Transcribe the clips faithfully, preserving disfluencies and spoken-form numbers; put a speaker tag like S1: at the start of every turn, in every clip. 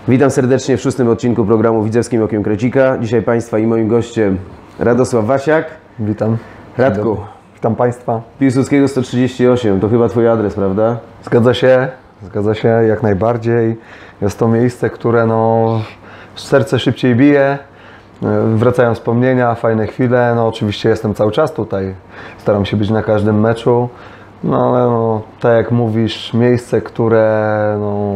S1: Witam serdecznie w szóstym odcinku programu Widzewskim Okiem Krecika. Dzisiaj Państwa i moim gościem Radosław Wasiak.
S2: Witam.
S1: Radku.
S2: Witam Państwa.
S1: Piłsudskiego sto trzydzieści osiem, to chyba Twój adres, prawda?
S2: Zgadza się, zgadza się jak najbardziej. Jest to miejsce, które no, serce szybciej bije. Wracają wspomnienia, fajne chwile. No oczywiście jestem cały czas tutaj. Staram się być na każdym meczu. No ale no, tak jak mówisz, miejsce, które no,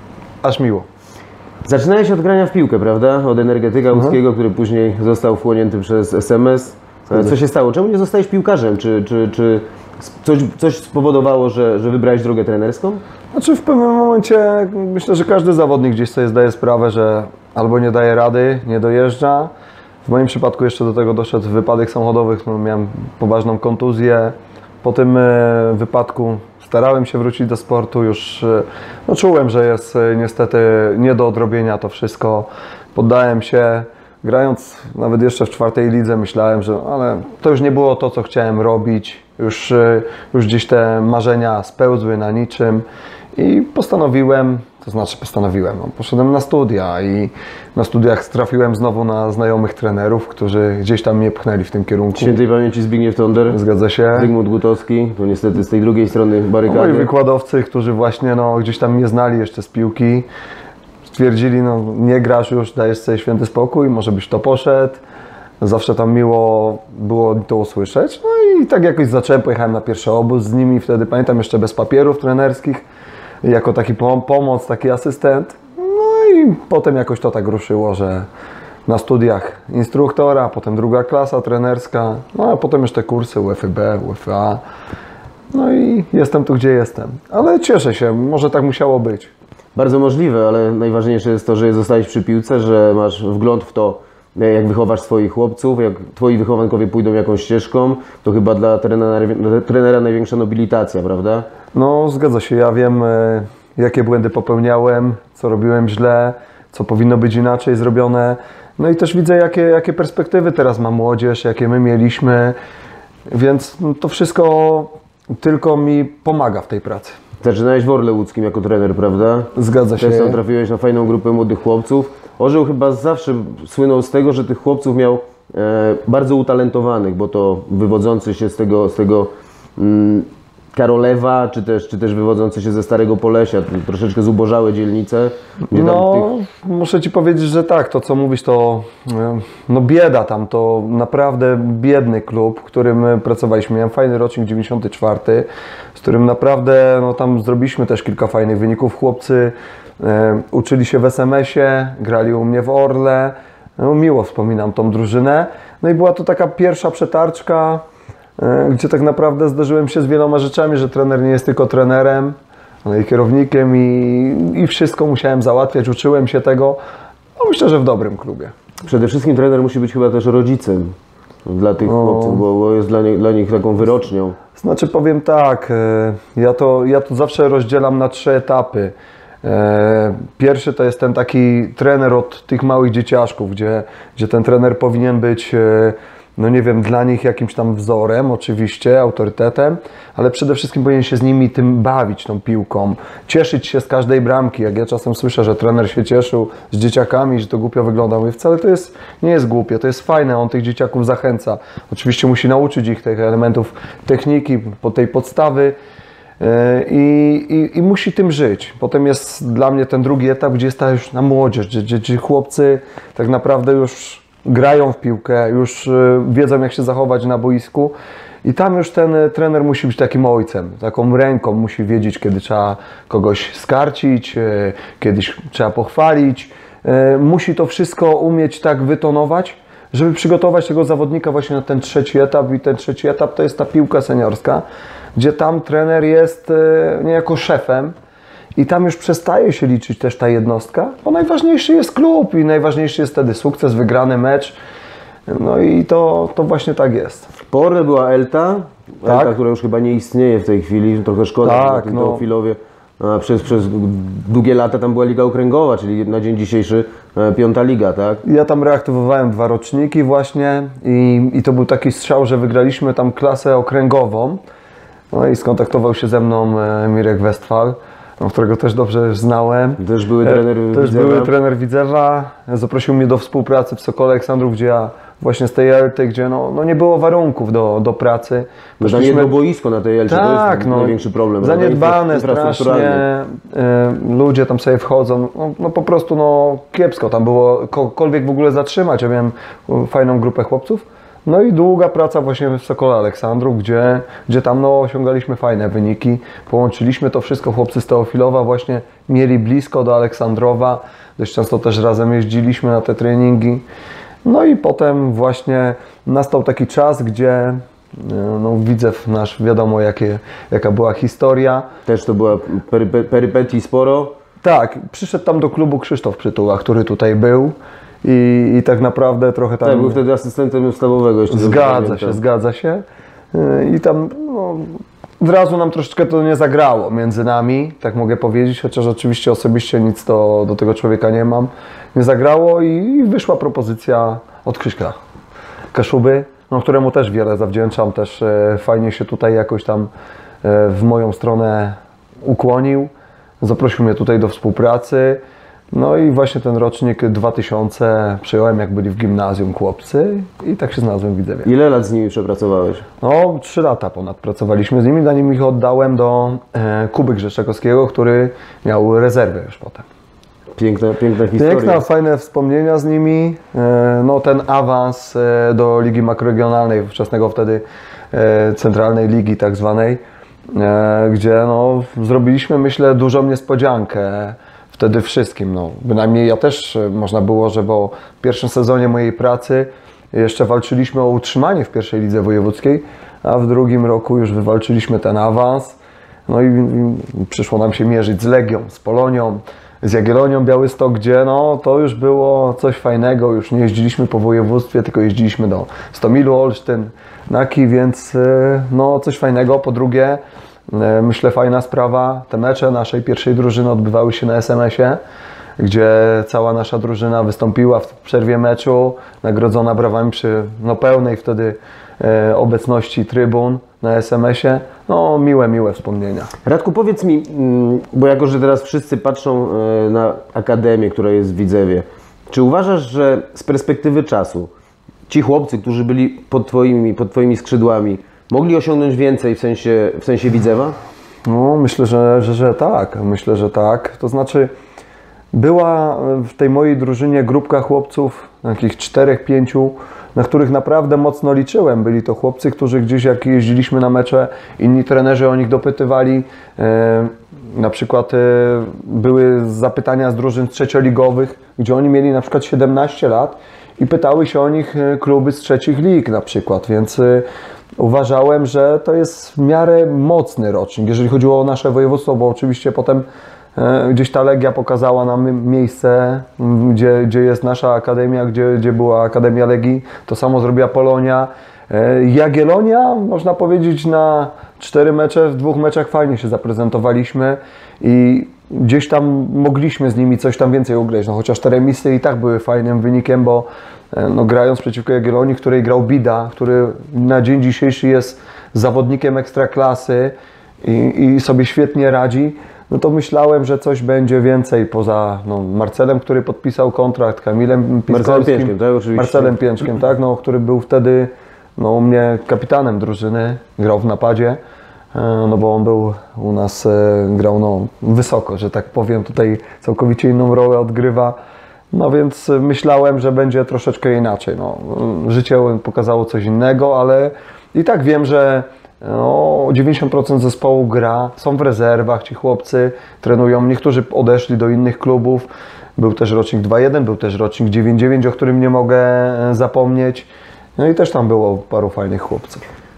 S2: aż miło.
S1: Zaczynałeś od grania w piłkę, prawda? Od energetyka łódzkiego, który później został wchłonięty przez S M S. Co się stało? Czemu nie zostałeś piłkarzem? Czy, czy, czy coś, coś spowodowało, że, że wybrałeś drogę trenerską?
S2: Znaczy w pewnym momencie myślę, że każdy zawodnik gdzieś sobie zdaje sprawę, że albo nie daje rady, nie dojeżdża. W moim przypadku jeszcze do tego doszedł wypadek samochodowy, miałem poważną kontuzję. Po tym wypadku starałem się wrócić do sportu, już no, czułem, że jest niestety nie do odrobienia to wszystko. Poddałem się, grając nawet jeszcze w czwartej lidze myślałem, że ale to już nie było to, co chciałem robić. Już, już gdzieś te marzenia spełzły na niczym i postanowiłem, to znaczy postanowiłem, no, poszedłem na studia i na studiach trafiłem znowu na znajomych trenerów, którzy gdzieś tam mnie pchnęli w tym kierunku.
S1: Świętej pamięci Zbigniew Tonder.
S2: Zgadza się.
S1: Zygmunt Gutowski, to niestety z tej drugiej strony barykady.
S2: Moi wykładowcy, którzy właśnie no, gdzieś tam mnie znali jeszcze z piłki, stwierdzili, no nie grasz już, dajesz sobie święty spokój, może byś to poszedł. Zawsze tam miło było to usłyszeć. No i tak jakoś zacząłem, pojechałem na pierwszy obóz z nimi, wtedy pamiętam jeszcze bez papierów trenerskich, jako taki pom pomoc, taki asystent. No i potem jakoś to tak ruszyło, że na studiach instruktora, potem druga klasa trenerska, no a potem jeszcze kursy U F B, U F A. No i jestem tu, gdzie jestem. Ale cieszę się, może tak musiało być.
S1: Bardzo możliwe, ale najważniejsze jest to, że zostałeś przy piłce, że masz wgląd w to, jak wychowasz swoich chłopców, jak twoi wychowankowie pójdą jakąś ścieżką, to chyba dla trenera, trenera największa nobilitacja, prawda?
S2: No zgadza się, ja wiem jakie błędy popełniałem, co robiłem źle, co powinno być inaczej zrobione. No i też widzę jakie, jakie perspektywy teraz ma młodzież, jakie my mieliśmy, więc to wszystko tylko mi pomaga w tej pracy.
S1: Zaczynałeś w Orle Łódzkim jako trener, prawda?
S2: Zgadza się.
S1: Też tam trafiłeś na fajną grupę młodych chłopców. Orzeł chyba zawsze słynął z tego, że tych chłopców miał e, bardzo utalentowanych, bo to wywodzący się z tego, z tego mm, Karolewa, czy też, czy też wywodzący się ze Starego Polesia, troszeczkę zubożałe dzielnice.
S2: No, tych... muszę Ci powiedzieć, że tak, to co mówisz to no bieda tam, to naprawdę biedny klub, w którym pracowaliśmy. Miałem fajny rocznik dziewięćdziesiąty czwarty, z którym naprawdę no, tam zrobiliśmy też kilka fajnych wyników. Chłopcy e, uczyli się w S M S-ie, grali u mnie w Orle, no, miło wspominam tą drużynę. No i była to taka pierwsza przetarczka, gdzie tak naprawdę zderzyłem się z wieloma rzeczami, że trener nie jest tylko trenerem, ale i kierownikiem i, i wszystko musiałem załatwiać, uczyłem się tego, no myślę, że w dobrym klubie.
S1: Przede wszystkim trener musi być chyba też rodzicem dla tych no, chłopców, bo, bo jest dla, nie, dla nich taką wyrocznią.
S2: Znaczy powiem tak, ja to, ja to zawsze rozdzielam na trzy etapy. Pierwszy to jest ten taki trener od tych małych dzieciaszków, gdzie, gdzie ten trener powinien być no nie wiem, dla nich jakimś tam wzorem, oczywiście, autorytetem, ale przede wszystkim powinien się z nimi tym bawić, tą piłką, cieszyć się z każdej bramki. Jak ja czasem słyszę, że trener się cieszył z dzieciakami, że to głupio wygląda, mówię, wcale to jest, nie jest głupie, to jest fajne, on tych dzieciaków zachęca. Oczywiście musi nauczyć ich tych elementów techniki, tej podstawy i, i, i musi tym żyć. Potem jest dla mnie ten drugi etap, gdzie jest ta już na młodzież, gdzie, gdzie ci chłopcy tak naprawdę już grają w piłkę, już wiedzą jak się zachować na boisku i tam już ten trener musi być takim ojcem, taką ręką, musi wiedzieć kiedy trzeba kogoś skarcić, kiedyś trzeba pochwalić, musi to wszystko umieć tak wytonować, żeby przygotować tego zawodnika właśnie na ten trzeci etap i ten trzeci etap to jest ta piłka seniorska, gdzie tam trener jest niejako szefem. I tam już przestaje się liczyć też ta jednostka, bo najważniejszy jest klub i najważniejszy jest wtedy sukces, wygrany mecz. No i to, to właśnie tak jest.
S1: Po Orle była Elta,
S2: tak?
S1: Elta, która już chyba nie istnieje w tej chwili, trochę szkoda
S2: tak,
S1: na tym
S2: no.
S1: Teofilowie. A przez, przez długie lata tam była Liga Okręgowa, czyli na dzień dzisiejszy piąta liga, tak?
S2: Ja tam reaktywowałem dwa roczniki właśnie i, i to był taki strzał, że wygraliśmy tam klasę okręgową. No i skontaktował się ze mną Mirek Westfal. no, którego też dobrze znałem.
S1: Też były trener
S2: E, Też
S1: Widzewa.
S2: były trener Widzewa. Zaprosił mnie do współpracy w Sokole Aleksandrów, gdzie ja właśnie z tej Elty, gdzie no, no nie było warunków do, do pracy.
S1: No za jedno boisko na tej Elcie, to
S2: Tak,
S1: jest
S2: no,
S1: największy problem.
S2: zaniedbane
S1: Infrastrukturalny.
S2: strasznie, e, ludzie tam sobie wchodzą, no, no po prostu no kiepsko tam było kogokolwiek w ogóle zatrzymać. Ja miałem fajną grupę chłopców. No i długa praca właśnie w Sokole Aleksandrów, gdzie, gdzie tam no, osiągaliśmy fajne wyniki. Połączyliśmy to wszystko, chłopcy z Teofilowa właśnie mieli blisko do Aleksandrowa. Dość często też razem jeździliśmy na te treningi. No i potem właśnie nastał taki czas, gdzie no, Widzew nasz, wiadomo jakie, jaka była historia.
S1: Też to była perype, perypetii sporo.
S2: Tak, przyszedł tam do klubu Krzysztof Przytuła, który tutaj był i, i tak naprawdę trochę tam...
S1: Tak, był wtedy asystentem ustawowego. Jeszcze
S2: Zgadza się, zgadza się. I tam no, od razu nam troszeczkę to nie zagrało między nami, tak mogę powiedzieć, chociaż oczywiście osobiście nic to, do tego człowieka nie mam. Nie zagrało i wyszła propozycja od Krzyśka Kaszuby, no, któremu też wiele zawdzięczam, też e, fajnie się tutaj jakoś tam e, w moją stronę ukłonił. Zaprosił mnie tutaj do współpracy. No i właśnie ten rocznik dwa tysiące przyjąłem, jak byli w gimnazjum chłopcy i tak się znalazłem w Widzewie.
S1: Ile lat z nimi przepracowałeś?
S2: No, trzy lata ponad pracowaliśmy z nimi, zanim ich oddałem do e, Kuby Grzeszczakowskiego, który miał rezerwę już potem.
S1: Piękna, piękna historia.
S2: Piękna, fajne wspomnienia z nimi. E, no, ten awans e, do Ligi Makroregionalnej, wczesnego wtedy e, Centralnej Ligi tak zwanej, e, gdzie no, zrobiliśmy, myślę, dużą niespodziankę. Wtedy wszystkim, no, bynajmniej ja też można było, że po pierwszym sezonie mojej pracy jeszcze walczyliśmy o utrzymanie w pierwszej lidze wojewódzkiej, a w drugim roku już wywalczyliśmy ten awans. No i, i przyszło nam się mierzyć z Legią, z Polonią, z Jagiellonią Białystok, gdzie no, to już było coś fajnego, już nie jeździliśmy po województwie, tylko jeździliśmy do Stomilu, Olsztyn, Naki, więc no, coś fajnego. Po drugie, myślę, fajna sprawa, te mecze naszej pierwszej drużyny odbywały się na es em esie, gdzie cała nasza drużyna wystąpiła w przerwie meczu, nagrodzona brawami przy no, pełnej wtedy e, obecności trybun na es em esie. No, miłe, miłe wspomnienia.
S1: Radku, powiedz mi, bo jako, że teraz wszyscy patrzą na akademię, która jest w Widzewie, czy uważasz, że z perspektywy czasu ci chłopcy, którzy byli pod twoimi, pod twoimi skrzydłami, mogli osiągnąć więcej w sensie, w sensie Widzewa?
S2: No, myślę, że, że, że tak. Myślę, że tak. To znaczy, była w tej mojej drużynie grupka chłopców, takich czterech, pięciu, na których naprawdę mocno liczyłem. Byli to chłopcy, którzy gdzieś jak jeździliśmy na mecze, inni trenerzy o nich dopytywali. E, na przykład e, były zapytania z drużyn trzecioligowych, gdzie oni mieli na przykład siedemnaście lat i pytały się o nich kluby z trzecich lig na przykład, więc e, uważałem, że to jest w miarę mocny rocznik, jeżeli chodziło o nasze województwo, bo oczywiście potem e, gdzieś ta Legia pokazała nam miejsce, gdzie, gdzie jest nasza akademia, gdzie, gdzie była Akademia Legii. To samo zrobiła Polonia. E, Jagiellonia, można powiedzieć, na cztery mecze, w dwóch meczach fajnie się zaprezentowaliśmy i gdzieś tam mogliśmy z nimi coś tam więcej ugrać, no chociaż te remisy i tak były fajnym wynikiem, bo no, grając przeciwko Jagiellonii, której grał Bida, który na dzień dzisiejszy jest zawodnikiem ekstraklasy i, i sobie świetnie radzi, no to myślałem, że coś będzie więcej poza no, Marcelem, który podpisał kontrakt, Kamilem
S1: Marcelem Pięczkiem, tak, oczywiście.
S2: Marcelem Pięczkiem, tak, no, który był wtedy no, u mnie kapitanem drużyny, grał w napadzie, no bo on był u nas, grał no, wysoko, że tak powiem, tutaj całkowicie inną rolę odgrywa. No więc myślałem, że będzie troszeczkę inaczej. No, życie pokazało coś innego, ale i tak wiem, że no, dziewięćdziesiąt procent zespołu gra, są w rezerwach ci chłopcy, trenują. Niektórzy odeszli do innych klubów. Był też rocznik dwa jeden, był też rocznik dziewięć dziewięć, o którym nie mogę zapomnieć. No i też tam było paru fajnych chłopców.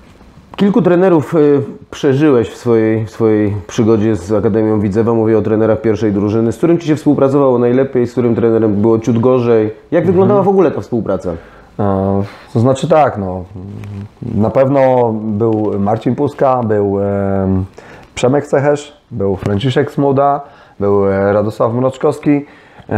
S1: Kilku trenerów y, przeżyłeś w swojej, w swojej przygodzie z Akademią Widzewa. Mówię o trenerach pierwszej drużyny. Z którym Ci się współpracowało najlepiej, z którym trenerem było ciut gorzej? Jak mhm. wyglądała w ogóle ta współpraca?
S2: E, to znaczy tak, no, na pewno był Marcin Puska, był e, Przemek Cechesz, był Franciszek Smuda, był Radosław Mroczkowski.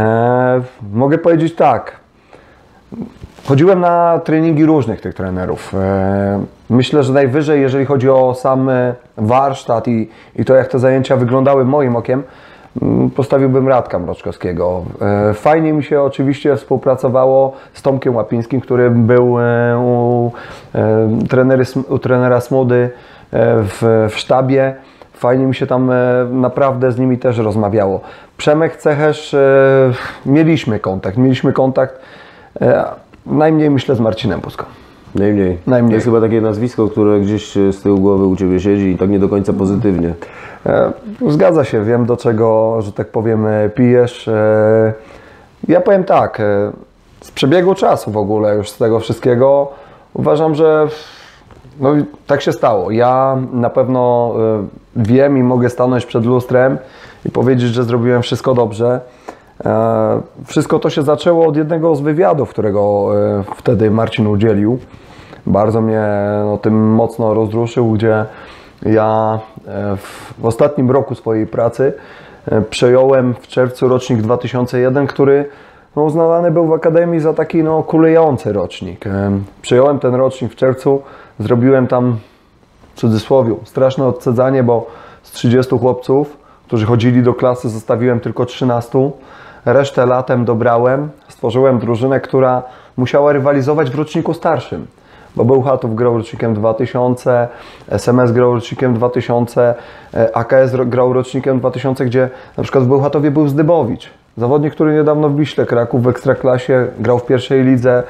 S2: E, mogę powiedzieć tak, chodziłem na treningi różnych tych trenerów. E, Myślę, że najwyżej, jeżeli chodzi o sam warsztat i, i to, jak te zajęcia wyglądały moim okiem, postawiłbym Radka Mroczkowskiego. Fajnie mi się oczywiście współpracowało z Tomkiem Łapińskim, który był u, trenery, u trenera Smudy w, w sztabie. Fajnie mi się tam naprawdę z nimi też rozmawiało. Przemek Cechesz, mieliśmy kontakt, mieliśmy kontakt najmniej myślę z Marcinem Buską.
S1: Najmniej.
S2: Najmniej.
S1: To jest chyba takie nazwisko, które gdzieś z tyłu głowy u Ciebie siedzi i tak nie do końca pozytywnie.
S2: E, zgadza się, wiem do czego, że tak powiem, pijesz. E, ja powiem tak, e, z przebiegu czasu w ogóle już z tego wszystkiego uważam, że no, tak się stało. Ja na pewno e, wiem i mogę stanąć przed lustrem i powiedzieć, że zrobiłem wszystko dobrze. E, wszystko to się zaczęło od jednego z wywiadów, którego e, wtedy Marcin udzielił. Bardzo mnie no, tym mocno rozruszył, gdzie ja e, w, w ostatnim roku swojej pracy e, przejąłem w czerwcu rocznik dwa tysiące jeden, który no, uznawany był w Akademii za taki no, kulejący rocznik. E, przejąłem ten rocznik w czerwcu, zrobiłem tam w cudzysłowie straszne odcedzanie, bo z trzydziestu chłopców, którzy chodzili do klasy, zostawiłem tylko trzynastu. Resztę latem dobrałem, stworzyłem drużynę, która musiała rywalizować w roczniku starszym. Bo Bełchatów grał rocznikiem dwa tysiące, S M S grał rocznikiem dwa tysiące, A K S grał rocznikiem dwa tysiące, gdzie na przykład w Bełchatowie był Zdybowicz. Zawodnik, który niedawno w Wiśle Kraków w Ekstraklasie grał w pierwszej lidze.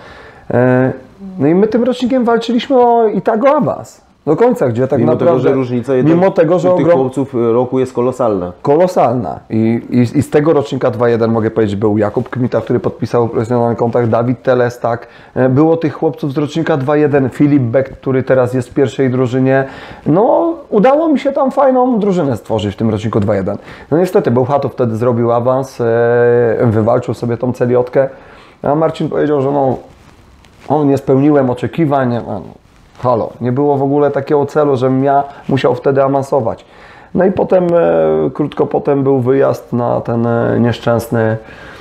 S2: No i my tym rocznikiem walczyliśmy o i tak o awans. Do końca, gdzie tak
S1: mimo
S2: naprawdę...
S1: Tego, że różnica
S2: mimo tego, że
S1: tych
S2: ogrom...
S1: chłopców roku jest kolosalna.
S2: Kolosalna. I, i, I z tego rocznika dwa jeden mogę powiedzieć, był Jakub Kmita, który podpisał profesjonalny kontrakt, Dawid Telestak. Było tych chłopców z rocznika dwa jeden, Filip Beck, który teraz jest w pierwszej drużynie. No, udało mi się tam fajną drużynę stworzyć w tym roczniku dwa jeden. No niestety, Bełchatów wtedy zrobił awans, wywalczył sobie tą celiotkę, a Marcin powiedział, że no, on nie spełniłem oczekiwań. Halo, nie było w ogóle takiego celu, żebym ja musiał wtedy awansować. No i potem, e, krótko potem był wyjazd na ten e, nieszczęsny,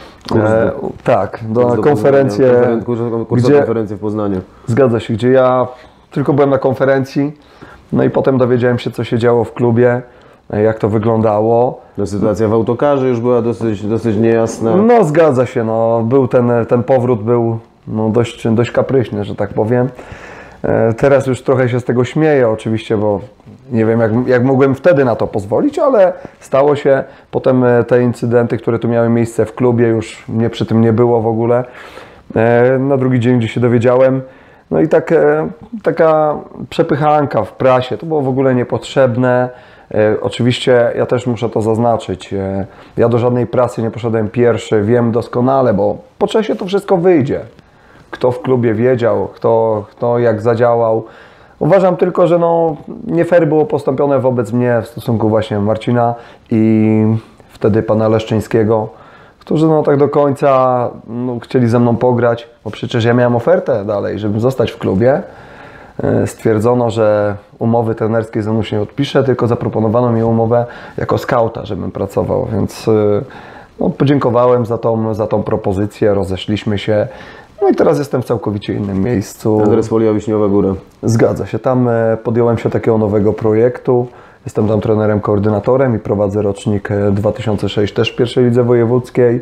S2: e, tak, do,
S1: do
S2: konferencję,
S1: Poznania, kursa,
S2: gdzie,
S1: konferencję w Poznaniu.
S2: Zgadza się, gdzie ja tylko byłem na konferencji, no i potem dowiedziałem się, co się działo w klubie, e, jak to wyglądało.
S1: No, sytuacja w autokarze już była dosyć, dosyć niejasna.
S2: No zgadza się, no, był ten, ten powrót był no, dość, dość kapryśny, że tak powiem. Teraz już trochę się z tego śmieję oczywiście, bo nie wiem jak, jak mogłem wtedy na to pozwolić, ale stało się. Potem te incydenty, które tu miały miejsce w klubie, już mnie przy tym nie było w ogóle. Na drugi dzień, gdzie się dowiedziałem, no i tak, taka przepychanka w prasie, to było w ogóle niepotrzebne. Oczywiście ja też muszę to zaznaczyć, ja do żadnej prasy nie poszedłem pierwszy, wiem doskonale, bo po czasie to wszystko wyjdzie. Kto w klubie wiedział, kto, kto jak zadziałał. Uważam tylko, że no, nie fair było postąpione wobec mnie w stosunku właśnie Marcina i wtedy pana Leszczyńskiego, którzy no tak do końca no, chcieli ze mną pograć, bo przecież ja miałem ofertę dalej, żeby zostać w klubie. Stwierdzono, że umowy trenerskiej ze mną się nie odpiszę, tylko zaproponowano mi umowę jako skauta, żebym pracował, więc no, podziękowałem za tą, za tą propozycję, rozeszliśmy się. No i teraz jestem w całkowicie innym miejscu.
S1: Adres Folia Wiśniowa Góra.
S2: Zgadza się. Tam podjąłem się takiego nowego projektu. Jestem tam trenerem, koordynatorem i prowadzę rocznik dwa tysiące sześć też w pierwszej lidze wojewódzkiej.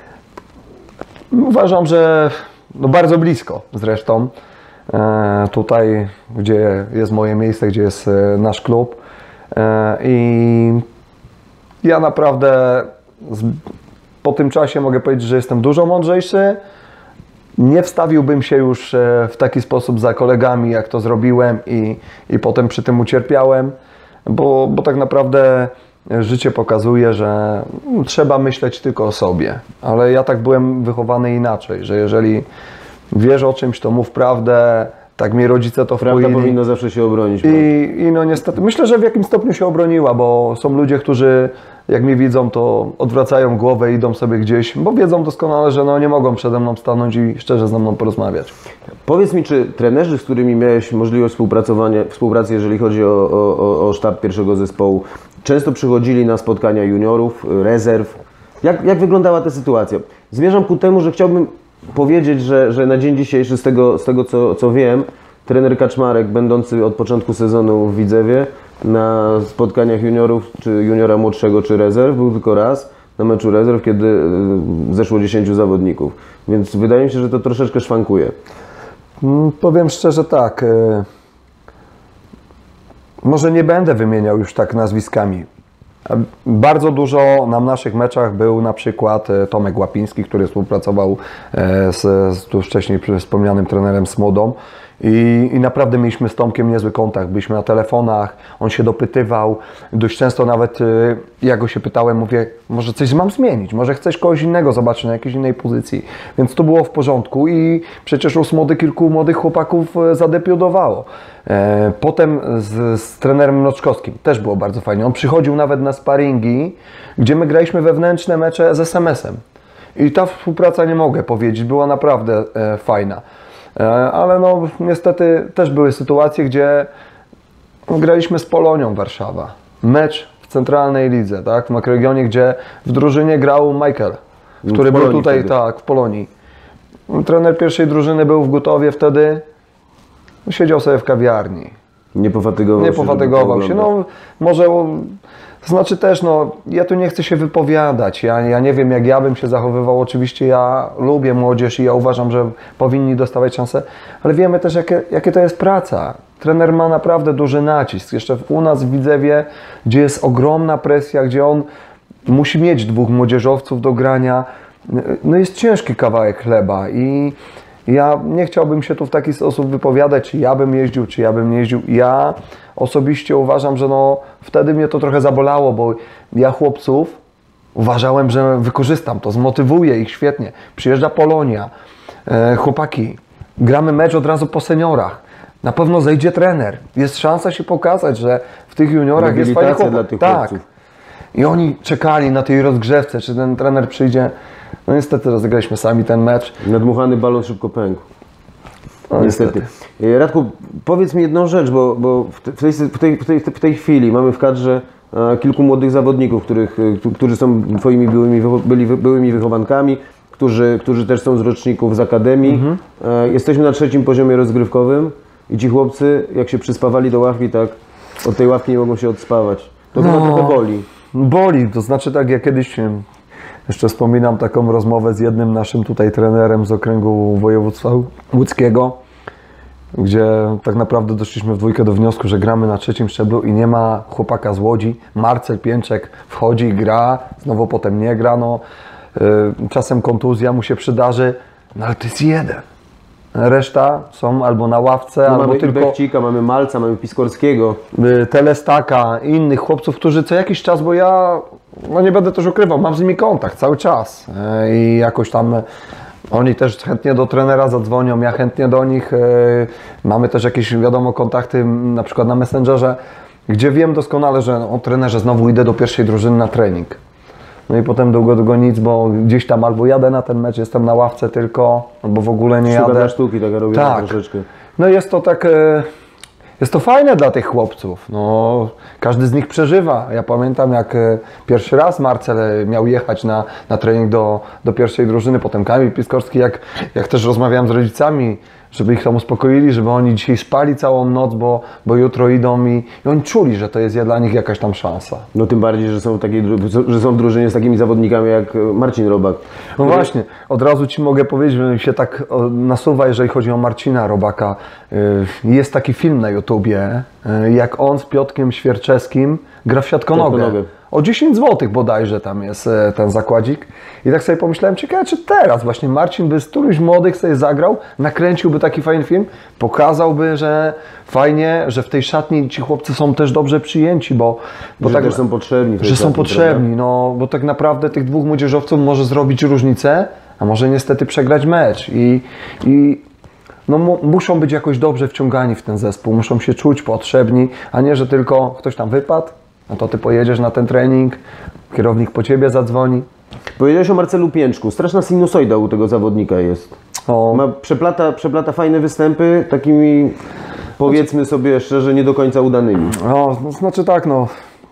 S2: Uważam, że no bardzo blisko zresztą. E, tutaj, gdzie jest moje miejsce, gdzie jest nasz klub. E, I ja naprawdę z, po tym czasie mogę powiedzieć, że jestem dużo mądrzejszy. Nie wstawiłbym się już w taki sposób za kolegami, jak to zrobiłem i, i potem przy tym ucierpiałem, bo, bo tak naprawdę życie pokazuje, że trzeba myśleć tylko o sobie. Ale ja tak byłem wychowany inaczej, że jeżeli wiesz o czymś, to mów prawdę, tak mi rodzice to wpojili.
S1: Prawda powinna zawsze się obronić.
S2: I, I no niestety, myślę, że w jakimś stopniu się obroniła, bo są ludzie, którzy jak mnie widzą, to odwracają głowę i idą sobie gdzieś, bo wiedzą doskonale, że no nie mogą przede mną stanąć i szczerze ze mną porozmawiać.
S1: Powiedz mi, czy trenerzy, z którymi miałeś możliwość współpracowania, współpracy, jeżeli chodzi o, o, o sztab pierwszego zespołu, często przychodzili na spotkania juniorów, rezerw? Jak, jak wyglądała ta sytuacja? Zmierzam ku temu, że chciałbym powiedzieć, że, że na dzień dzisiejszy, z tego, z tego co, co wiem, trener Kaczmarek, będący od początku sezonu w Widzewie, na spotkaniach juniorów, czy juniora młodszego, czy rezerw, był tylko raz na meczu rezerw, kiedy y, zeszło dziesięciu zawodników. Więc wydaje mi się, że to troszeczkę szwankuje.
S2: Mm, Powiem szczerze tak, y, może nie będę wymieniał już tak nazwiskami. Bardzo dużo na naszych meczach był na przykład e, Tomek Łapiński, który współpracował e, z, z tu wcześniej wspomnianym trenerem Smudą. I, I naprawdę mieliśmy z Tomkiem niezły kontakt, byliśmy na telefonach, on się dopytywał, dość często nawet y, ja go się pytałem, mówię, może coś mam zmienić, może chcesz kogoś innego zobaczyć na jakiejś innej pozycji, więc to było w porządku i przecież u Smody kilku młodych chłopaków e, zadebiutowało. E, potem z, z trenerem Mroczkowskim też było bardzo fajnie, on przychodził nawet na sparingi, gdzie my graliśmy wewnętrzne mecze z es em esem i ta współpraca, nie mogę powiedzieć, była naprawdę e, fajna. Ale no niestety też były sytuacje, gdzie graliśmy z Polonią Warszawa. Mecz w centralnej lidze, tak, w makroregionie, gdzie w drużynie grał Michael, który był tutaj, wtedy. tak, w Polonii. Trener pierwszej drużyny był w Gotowie wtedy, siedział sobie w kawiarni.
S1: Nie pofatygował
S2: Nie
S1: się.
S2: pofatygował się. No może, to znaczy też, no ja tu nie chcę się wypowiadać. Ja, ja nie wiem, jak ja bym się zachowywał. Oczywiście ja lubię młodzież i ja uważam, że powinni dostawać szansę, ale wiemy też, jakie, jakie to jest praca. Trener ma naprawdę duży nacisk. Jeszcze u nas w Widzewie, gdzie jest ogromna presja, gdzie on musi mieć dwóch młodzieżowców do grania. No jest ciężki kawałek chleba i ja nie chciałbym się tu w taki sposób wypowiadać, czy ja bym jeździł, czy ja bym nie jeździł. Ja osobiście uważam, że no wtedy mnie to trochę zabolało, bo ja chłopców uważałem, że wykorzystam to, zmotywuję ich świetnie. Przyjeżdża Polonia, e, chłopaki, gramy mecz od razu po seniorach. Na pewno zejdzie trener. Jest szansa się pokazać, że w tych juniorach jest fajny chłopak.
S1: Dla tych
S2: tak.
S1: chłopców.
S2: I oni czekali na tej rozgrzewce, czy ten trener przyjdzie. No niestety rozegraliśmy sami ten mecz.
S1: Nadmuchany balon szybko pękł.
S2: No,
S1: niestety. niestety. Radku, powiedz mi jedną rzecz, bo, bo w, tej, w, tej, w, tej, w tej chwili mamy w kadrze e, kilku młodych zawodników, których, e, którzy są twoimi byłymi, byli, byłymi wychowankami, którzy, którzy też są z roczników z Akademii. Mhm. E, jesteśmy na trzecim poziomie rozgrywkowym i ci chłopcy, jak się przyspawali do ławki, tak od tej ławki nie mogą się odspawać. To no, trochę boli.
S2: Boli, to znaczy tak, ja kiedyś jeszcze wspominam taką rozmowę z jednym naszym tutaj trenerem z okręgu województwa łódzkiego, gdzie tak naprawdę doszliśmy w dwójkę do wniosku, że gramy na trzecim szczeblu i nie ma chłopaka z Łodzi. Marcel Pięczek wchodzi, gra, znowu potem nie gra, no, yy, czasem kontuzja mu się przydarzy, no ale to jest jeden. Reszta są albo na ławce,
S1: no
S2: albo
S1: mamy
S2: tylko...
S1: Bechcika, mamy Malca, mamy Piskorskiego.
S2: Telestaka, innych chłopców, którzy co jakiś czas, bo ja no nie będę też ukrywał, mam z nimi kontakt cały czas i jakoś tam oni też chętnie do trenera zadzwonią, ja chętnie do nich, mamy też jakieś, wiadomo, kontakty na przykład na Messengerze, gdzie wiem doskonale, że o trenerze znowu idę do pierwszej drużyny na trening. No i potem długo, długo nic, bo gdzieś tam albo jadę na ten mecz, jestem na ławce tylko, albo w ogóle nie
S1: Sztuka
S2: jadę.
S1: dla sztuki, taka robię
S2: tak.
S1: troszeczkę.
S2: No jest to tak, jest to fajne dla tych chłopców. No, każdy z nich przeżywa. Ja pamiętam, jak pierwszy raz Marcel miał jechać na, na trening do, do pierwszej drużyny, potem Kamil Piskorski, jak, jak też rozmawiałem z rodzicami, żeby ich tam uspokoili, żeby oni dzisiaj spali całą noc, bo, bo jutro idą i, i oni czuli, że to jest dla nich jakaś tam szansa.
S1: No tym bardziej, że są, takie, że są w drużynie z takimi zawodnikami jak Marcin Robak.
S2: No który... właśnie, od razu Ci mogę powiedzieć, że mi się tak nasuwa, jeżeli chodzi o Marcina Robaka. Jest taki film na YouTubie, jak on z Piotrkiem Świerczewskim gra w siatkonogę. O dziesięć złotych bodajże tam jest ten zakładzik. I tak sobie pomyślałem, ciekawe, czy teraz właśnie Marcin by z któryś młodych sobie zagrał, nakręciłby taki fajny film, pokazałby, że fajnie, że w tej szatni ci chłopcy są też dobrze przyjęci, bo, bo
S1: że
S2: tak,
S1: też są potrzebni.
S2: Że są potrzebni, no, bo tak naprawdę tych dwóch młodzieżowców może zrobić różnicę, a może niestety przegrać mecz. I, i no, mu, muszą być jakoś dobrze wciągani w ten zespół, muszą się czuć potrzebni, a nie, że tylko ktoś tam wypadł, no to ty pojedziesz na ten trening, kierownik po ciebie zadzwoni.
S1: Powiedziałeś o Marcelu Pięczku. Straszna sinusoida u tego zawodnika jest.
S2: O.
S1: Ma przeplata, przeplata fajne występy, takimi, powiedzmy sobie szczerze, nie do końca udanymi.
S2: No, no znaczy tak, no.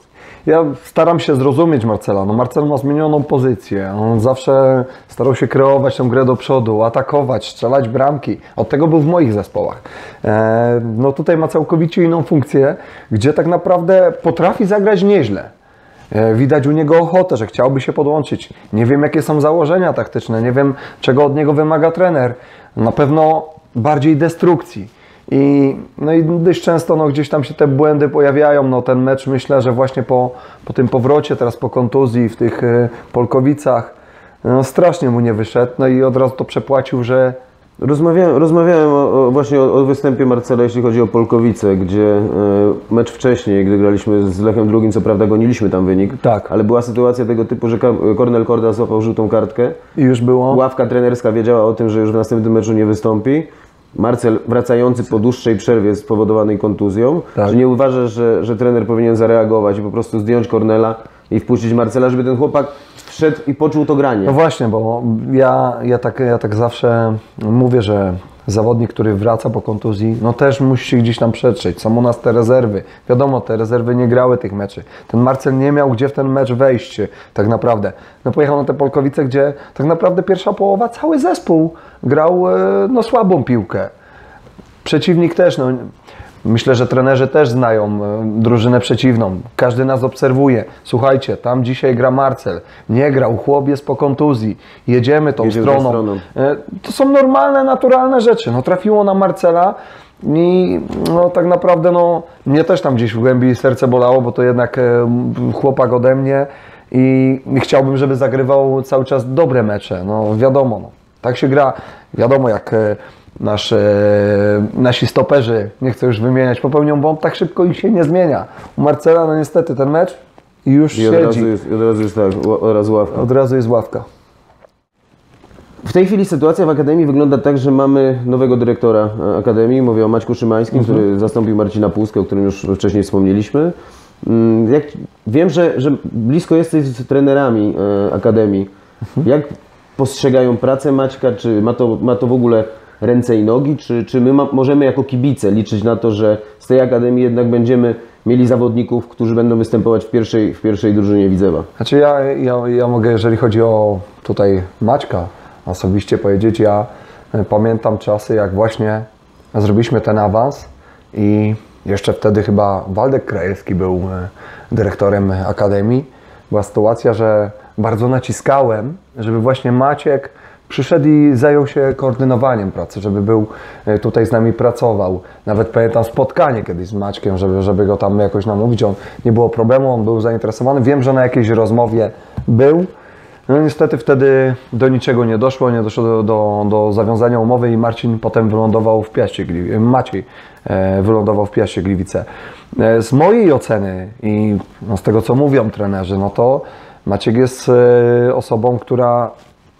S2: ja staram się zrozumieć Marcela. No Marcel ma zmienioną pozycję. On zawsze starał się kreować tę grę do przodu, atakować, strzelać bramki. Od tego był w moich zespołach. E, no tutaj ma całkowicie inną funkcję, gdzie tak naprawdę potrafi zagrać nieźle. E, widać u niego ochotę, że chciałby się podłączyć. Nie wiem, jakie są założenia taktyczne, nie wiem, czego od niego wymaga trener. Na pewno bardziej destrukcji. I, no i dość często no, gdzieś tam się te błędy pojawiają. No, ten mecz myślę, że właśnie po, po tym powrocie, teraz po kontuzji w tych y, Polkowicach, no, strasznie mu nie wyszedł. No i od razu to przepłacił, że...
S1: Rozmawiałem, rozmawiałem o, o, właśnie o, o występie Marcela, jeśli chodzi o Polkowice, gdzie e, mecz wcześniej, gdy graliśmy z Lechem Drugim, co prawda goniliśmy tam wynik,
S2: Tak.
S1: ale była sytuacja tego typu, że Kornel Korda złapał żółtą kartkę.
S2: I już było...
S1: Ławka trenerska wiedziała o tym, że już w następnym meczu nie wystąpi. Marcel wracający po dłuższej przerwie spowodowanej kontuzją.
S2: Tak.
S1: Czy nie uważasz, że, że trener powinien zareagować i po prostu zdjąć Kornela i wpuścić Marcela, żeby ten chłopak wszedł i poczuł to granie?
S2: No właśnie, bo ja, ja, tak, ja tak zawsze mówię, że zawodnik, który wraca po kontuzji, no też musi się gdzieś tam przetrzeć. Są u nas te rezerwy. Wiadomo, te rezerwy nie grały tych meczy. Ten Marcel nie miał gdzie w ten mecz wejść tak naprawdę. No pojechał na te Polkowice, gdzie tak naprawdę pierwsza połowa cały zespół grał no, słabą piłkę. Przeciwnik też, no myślę, że trenerzy też znają drużynę przeciwną. Każdy nas obserwuje. Słuchajcie, tam dzisiaj gra Marcel. Nie grał, chłop jest po kontuzji. Jedziemy tą
S1: Jedziemy
S2: stroną.
S1: tą stroną.
S2: To są normalne, naturalne rzeczy. No trafiło na Marcela i no tak naprawdę no mnie też tam gdzieś w głębi serce bolało, bo to jednak chłopak ode mnie i chciałbym, żeby zagrywał cały czas dobre mecze. No wiadomo, no, tak się gra. Wiadomo, jak Nasz, e, nasi stoperzy, nie chcę już wymieniać, popełnią błąd, tak szybko ich się nie zmienia. U Marcela, no niestety, ten mecz i już
S1: I od
S2: siedzi.
S1: razu jest, od razu jest tak, od razu ławka.
S2: Od razu jest ławka.
S1: W tej chwili sytuacja w Akademii wygląda tak, że mamy nowego dyrektora Akademii, mówię o Maćku Szymańskim, mhm. który zastąpił Marcina Płuskę, o którym już wcześniej wspomnieliśmy. Jak, wiem, że, że blisko jesteś z trenerami Akademii. Mhm. Jak postrzegają pracę Maćka? Czy ma to, ma to w ogóle ręce i nogi? Czy, czy my ma, możemy jako kibice liczyć na to, że z tej Akademii jednak będziemy mieli zawodników, którzy będą występować w pierwszej, w pierwszej drużynie Widzewa?
S2: Znaczy ja, ja, ja mogę, jeżeli chodzi o tutaj Maćka, osobiście powiedzieć, ja pamiętam czasy, jak właśnie zrobiliśmy ten awans i jeszcze wtedy chyba Waldek Krajewski był dyrektorem Akademii. Była sytuacja, że bardzo naciskałem, żeby właśnie Maciek przyszedł i zajął się koordynowaniem pracy, żeby był tutaj z nami pracował. Nawet pamiętam spotkanie kiedyś z Maćkiem, żeby, żeby go tam jakoś namówić. On, nie było problemu, on był zainteresowany. Wiem, że na jakiejś rozmowie był. No niestety wtedy do niczego nie doszło, nie doszło do, do, do zawiązania umowy i Marcin potem wylądował w Piaście Gliwice. Maciej e, wylądował w Piaście Gliwice. E, z mojej oceny i no, z tego, co mówią trenerzy, no to Maciek jest e, osobą, która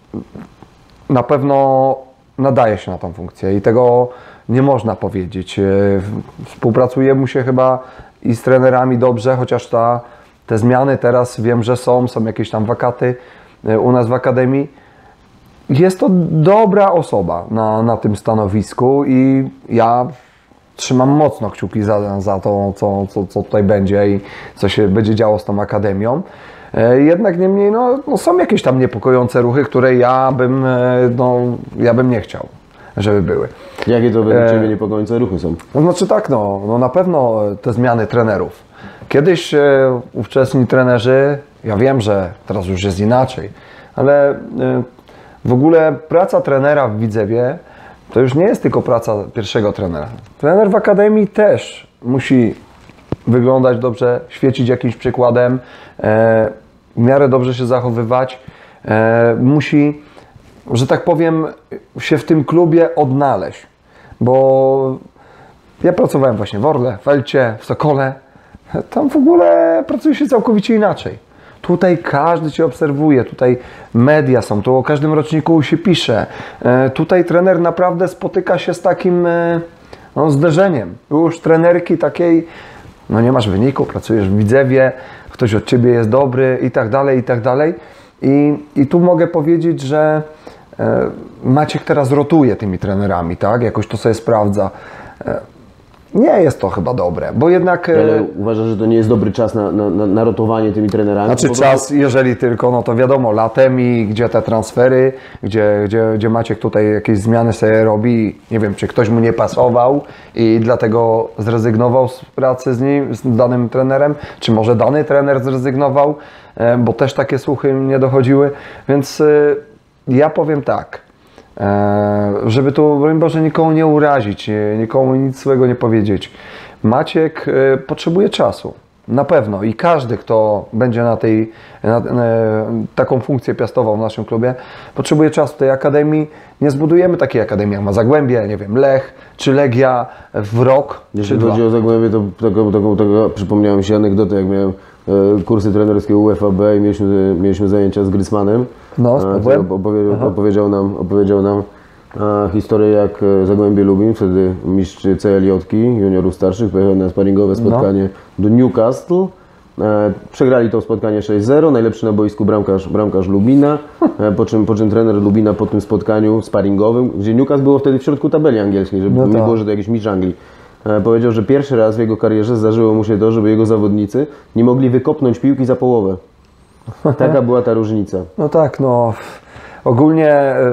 S2: na pewno nadaje się na tą funkcję i tego nie można powiedzieć. Współpracuje mu się chyba i z trenerami dobrze, chociaż ta, te zmiany teraz wiem, że są, są jakieś tam wakaty u nas w Akademii. Jest to dobra osoba na, na tym stanowisku i ja trzymam mocno kciuki za, za to, co, co, co tutaj będzie i co się będzie działo z tą Akademią. Jednak niemniej no, no są jakieś tam niepokojące ruchy, które ja bym, no, ja bym nie chciał, żeby były.
S1: Jakie to według Ciebie niepokojące ruchy są?
S2: No znaczy tak, no, no na pewno te zmiany trenerów. Kiedyś e, ówczesni trenerzy, ja wiem, że teraz już jest inaczej, ale e, w ogóle praca trenera w Widzewie to już nie jest tylko praca pierwszego trenera. Trener w Akademii też musi wyglądać dobrze, świecić jakimś przykładem, e, w miarę dobrze się zachowywać, e, musi, że tak powiem, się w tym klubie odnaleźć, bo ja pracowałem właśnie w Orle, w Elcie, w Sokole, tam w ogóle pracuje się całkowicie inaczej. Tutaj każdy Cię obserwuje, tutaj media są, tu o każdym roczniku się pisze, e, tutaj trener naprawdę spotyka się z takim e, no, zderzeniem. Już trenerki takiej, no nie masz wyniku, pracujesz w Widzewie, ktoś od Ciebie jest dobry i tak dalej, i tak dalej. I, i tu mogę powiedzieć, że e, Maciek teraz rotuje tymi trenerami, tak? Jakoś to sobie sprawdza. E, nie jest to chyba dobre, bo jednak...
S1: Ale uważasz, że to nie jest dobry czas na, na, na rotowanie tymi trenerami?
S2: Znaczy
S1: Po
S2: czas,
S1: prostu...
S2: jeżeli tylko, no to wiadomo, latem i gdzie te transfery, gdzie, gdzie, gdzie Maciek tutaj jakieś zmiany sobie robi, nie wiem, czy ktoś mu nie pasował i dlatego zrezygnował z pracy z nim, z danym trenerem, czy może dany trener zrezygnował, bo też takie słuchy nie dochodziły, więc ja powiem tak, żeby tu, broń Boże, nikomu nie urazić, nikomu nic złego nie powiedzieć. Maciek potrzebuje czasu, na pewno, i każdy, kto będzie na tej, na, na, taką funkcję piastował w naszym klubie, potrzebuje czasu. Tej akademii nie zbudujemy takiej akademii, jak ma Zagłębie, nie wiem, Lech czy Legia w rok.
S1: Jeśli
S2: czy
S1: chodzi
S2: dwa.
S1: o Zagłębie, to taką, taką, taką, przypomniałem się anegdotę, jak miałem e, kursy trenerskie U F A B i mieliśmy, mieliśmy zajęcia z Griezmannem.
S2: No, z
S1: A,
S2: Pawłem?
S1: to opowiedział, opowiedział nam, opowiedział nam a, historię, jak e, Zagłębie Lubin, wtedy mistrz C L J-ki, juniorów starszych, pojechał na sparingowe spotkanie do Newcastle. E, przegrali to spotkanie sześć zero, najlepszy na boisku bramkarz, bramkarz Lubina, e, po, czym, po czym trener Lubina po tym spotkaniu sparingowym, gdzie Newcastle było wtedy w środku tabeli angielskiej, żeby
S2: No
S1: nie
S2: tak.
S1: było, że to jakiś mistrz Anglii. E, powiedział, że pierwszy raz w jego karierze zdarzyło mu się to, żeby jego zawodnicy nie mogli wykopnąć piłki za połowę. Taka była ta różnica.
S2: No tak, no ogólnie e,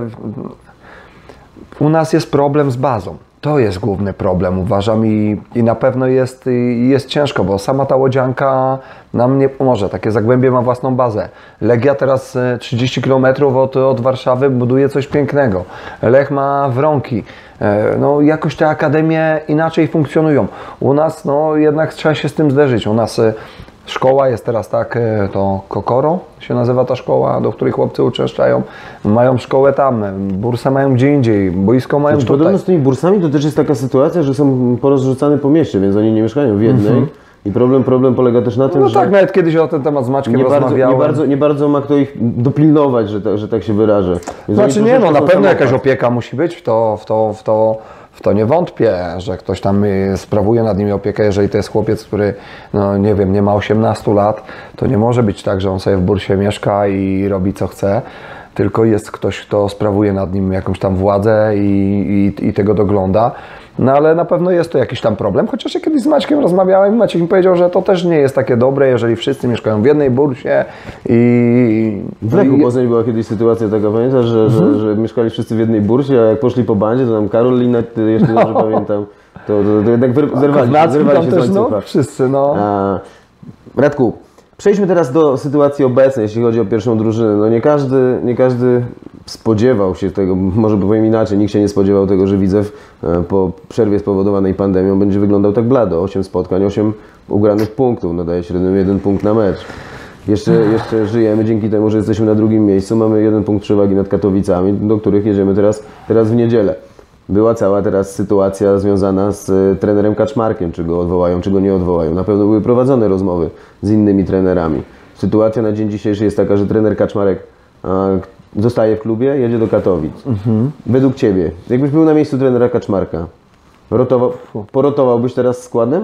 S2: u nas jest problem z bazą. To jest główny problem, uważam, i, i na pewno jest, i jest ciężko, bo sama ta Łodzianka nam nie pomoże. Takie Zagłębie ma własną bazę. Legia teraz e, trzydzieści kilometrów od, od Warszawy buduje coś pięknego. Lech ma Wronki. E, No, jakoś te akademie inaczej funkcjonują. U nas no, jednak trzeba się z tym zderzyć. U nas e, szkoła jest teraz tak, e, to Kokoro się nazywa ta szkoła, do której chłopcy uczęszczają. Mają szkołę tam, bursę mają gdzie indziej, boisko mają
S1: Znaczy,
S2: tutaj.
S1: podobno z tymi bursami to też jest taka sytuacja, że są porozrzucane po mieście, więc oni nie mieszkają w jednej. I problem, problem polega też na tym,
S2: No
S1: że
S2: tak, nawet kiedyś o ten temat z Maćkiem
S1: nie bardzo,
S2: rozmawiałem.
S1: nie, bardzo, nie bardzo ma kto ich dopilnować, że, tak- że tak się wyrażę. Więc
S2: Znaczy
S1: oni
S2: nie, no
S1: troszeczkę
S2: na
S1: są
S2: pewno jakaś
S1: samopas.
S2: opieka musi być, w to, w to, w to, w to nie wątpię, że ktoś tam y, sprawuje nad nimi opiekę. Jeżeli to jest chłopiec, który, no nie wiem, nie ma osiemnastu lat, to nie może być tak, że on sobie w bursie mieszka i robi co chce, tylko jest ktoś, kto sprawuje nad nim jakąś tam władzę i, i, i tego dogląda. No ale na pewno jest to jakiś tam problem, chociaż ja kiedyś z Maćkiem rozmawiałem, Maciek mi powiedział, że to też nie jest takie dobre, jeżeli wszyscy mieszkają w jednej bursie i...
S1: W Lechu
S2: i-
S1: Poznań była kiedyś sytuacja taka, pamiętasz, że, że, że mieszkali wszyscy w jednej bursie, a jak poszli po bandzie, to tam Karol Linet, jeszcze dobrze pamiętam, to, to, to jednak wy- zerwali,
S2: Kownacki
S1: zerwali
S2: tam
S1: się z
S2: też, no,
S1: łańcucha.
S2: wszyscy, no.
S1: A, Radku, przejdźmy teraz do sytuacji obecnej, jeśli chodzi o pierwszą drużynę. No nie każdy, nie każdy spodziewał się tego, może powiem inaczej, nikt się nie spodziewał tego, że Widzew e, po przerwie spowodowanej pandemią będzie wyglądał tak blado. osiem spotkań, osiem ugranych punktów, nadaje średnio jeden punkt na mecz. Jeszcze, jeszcze żyjemy dzięki temu, że jesteśmy na drugim miejscu, mamy jeden punkt przewagi nad Katowicami, do których jedziemy teraz, teraz w niedzielę. Była cała teraz sytuacja związana z e, trenerem Kaczmarkiem, czy go odwołają, czy go nie odwołają. Na pewno były prowadzone rozmowy z innymi trenerami. Sytuacja na dzień dzisiejszy jest taka, że trener Kaczmarek a, zostaje w klubie, jedzie do Katowic. Według Ciebie, jakbyś był na miejscu trenera Kaczmarka, rotował, porotowałbyś teraz składem?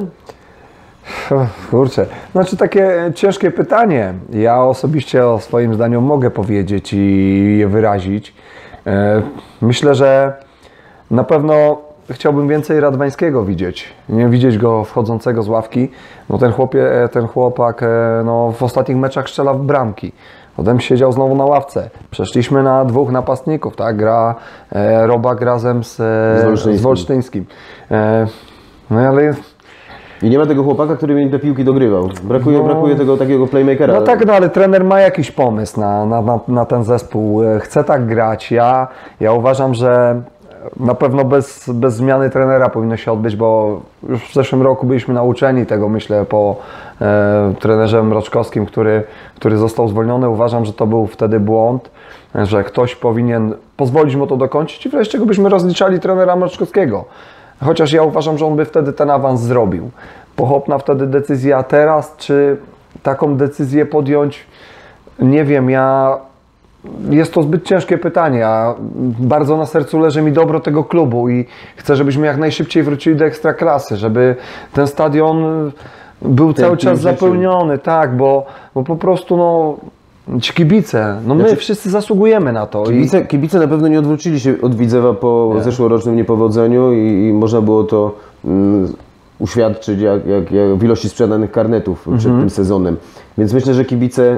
S2: Kurczę, znaczy takie ciężkie pytanie. Ja osobiście o swoim zdaniu mogę powiedzieć i je wyrazić. E, Myślę, że na pewno chciałbym więcej Radwańskiego widzieć. Nie widzieć go wchodzącego z ławki, bo ten, chłopie, ten chłopak e, no, w ostatnich meczach strzela w bramki. Potem siedział znowu na ławce. Przeszliśmy na dwóch napastników, tak? Gra e, Robak razem z, e,
S1: Z Wolsztyńskim.
S2: z Wolsztyńskim. E, no ale
S1: I nie ma tego chłopaka, który mi te piłki dogrywał. Brakuje,
S2: No.
S1: brakuje tego takiego playmakera.
S2: No tak, no ale trener ma jakiś pomysł na, na, na, na ten zespół. Chce tak grać. Ja, ja uważam, że na pewno bez, bez zmiany trenera powinno się odbyć, bo już w zeszłym roku byliśmy nauczeni tego, myślę, po e, trenerze Mroczkowskim, który, który został zwolniony. Uważam, że to był wtedy błąd, że ktoś powinien pozwolić mu to dokończyć i wreszcie go byśmy rozliczali trenera Mroczkowskiego. Chociaż ja uważam, że on by wtedy ten awans zrobił. Pochopna wtedy decyzja. Teraz, czy taką decyzję podjąć, nie wiem, ja... Jest to zbyt ciężkie pytanie, a bardzo na sercu leży mi dobro tego klubu i chcę, żebyśmy jak najszybciej wrócili do Ekstraklasy, żeby ten stadion był cały czas
S1: życiem.
S2: zapełniony, tak, bo, bo po prostu no, ci kibice, no my
S1: Znaczy-
S2: wszyscy zasługujemy na to. I,
S1: Kibice, kibice na pewno nie odwrócili się od Widzewa po
S2: Nie.
S1: zeszłorocznym niepowodzeniu i, i można było to mm, uświadczyć jak, jak, jak w ilości sprzedanych karnetów przed
S2: Mhm.
S1: tym sezonem. Więc myślę, że kibice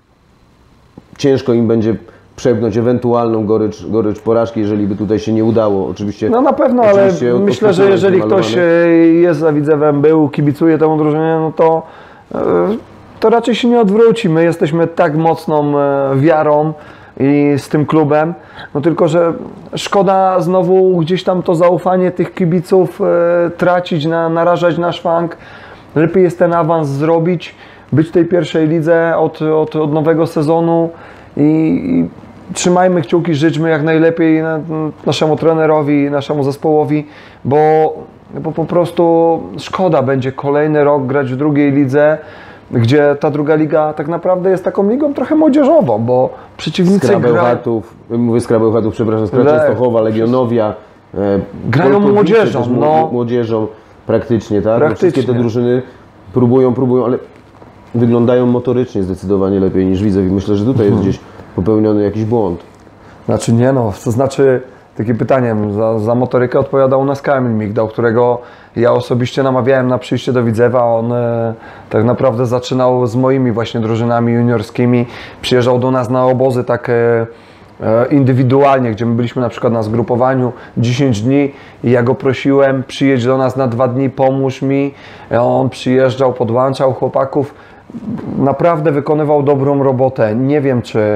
S1: ciężko im będzie przepchnąć ewentualną gorycz, gorycz porażki, jeżeli by tutaj się nie udało. Oczywiście.
S2: No na pewno, ale
S1: oczywiście od-
S2: myślę, że
S1: odpuszczamy
S2: jeżeli
S1: zamalowany.
S2: ktoś e, jest za Widzewem, był, kibicuje temu drużynie, no to, e, to raczej się nie odwróci. My jesteśmy tak mocną e, wiarą i z tym klubem, no tylko, że szkoda znowu gdzieś tam to zaufanie tych kibiców e, tracić, na, narażać na szwank. Lepiej jest ten awans zrobić, być w tej pierwszej lidze od, od, od nowego sezonu i, i trzymajmy kciuki, życzmy jak najlepiej na, naszemu trenerowi, naszemu zespołowi, bo, bo po prostu szkoda będzie kolejny rok grać w drugiej lidze, gdzie ta druga liga tak naprawdę jest taką ligą trochę młodzieżową, bo przeciwnicy grają,
S1: Skrabełchatów, mówię Skrabełchatów, przepraszam, z
S2: Lech,
S1: Częstochowa, Legionowia. E,
S2: Grają
S1: Polkowice
S2: młodzieżą,
S1: też mło-
S2: no.
S1: młodzieżą praktycznie, tak?
S2: Praktycznie.
S1: No, wszystkie te drużyny próbują, próbują, ale wyglądają motorycznie zdecydowanie lepiej niż Widzew i myślę, że tutaj jest gdzieś popełniony jakiś błąd.
S2: Znaczy nie no, to znaczy takie pytanie, za, za motorykę odpowiadał u nas Kamil Migdał, którego ja osobiście namawiałem na przyjście do Widzewa. On e, tak naprawdę zaczynał z moimi właśnie drużynami juniorskimi, przyjeżdżał do nas na obozy tak e, e, indywidualnie, gdzie my byliśmy na przykład na zgrupowaniu dziesięć dni i ja go prosiłem, przyjedź do nas na dwa dni, pomóż mi. E, On przyjeżdżał, podłączał chłopaków, naprawdę wykonywał dobrą robotę. Nie wiem, czy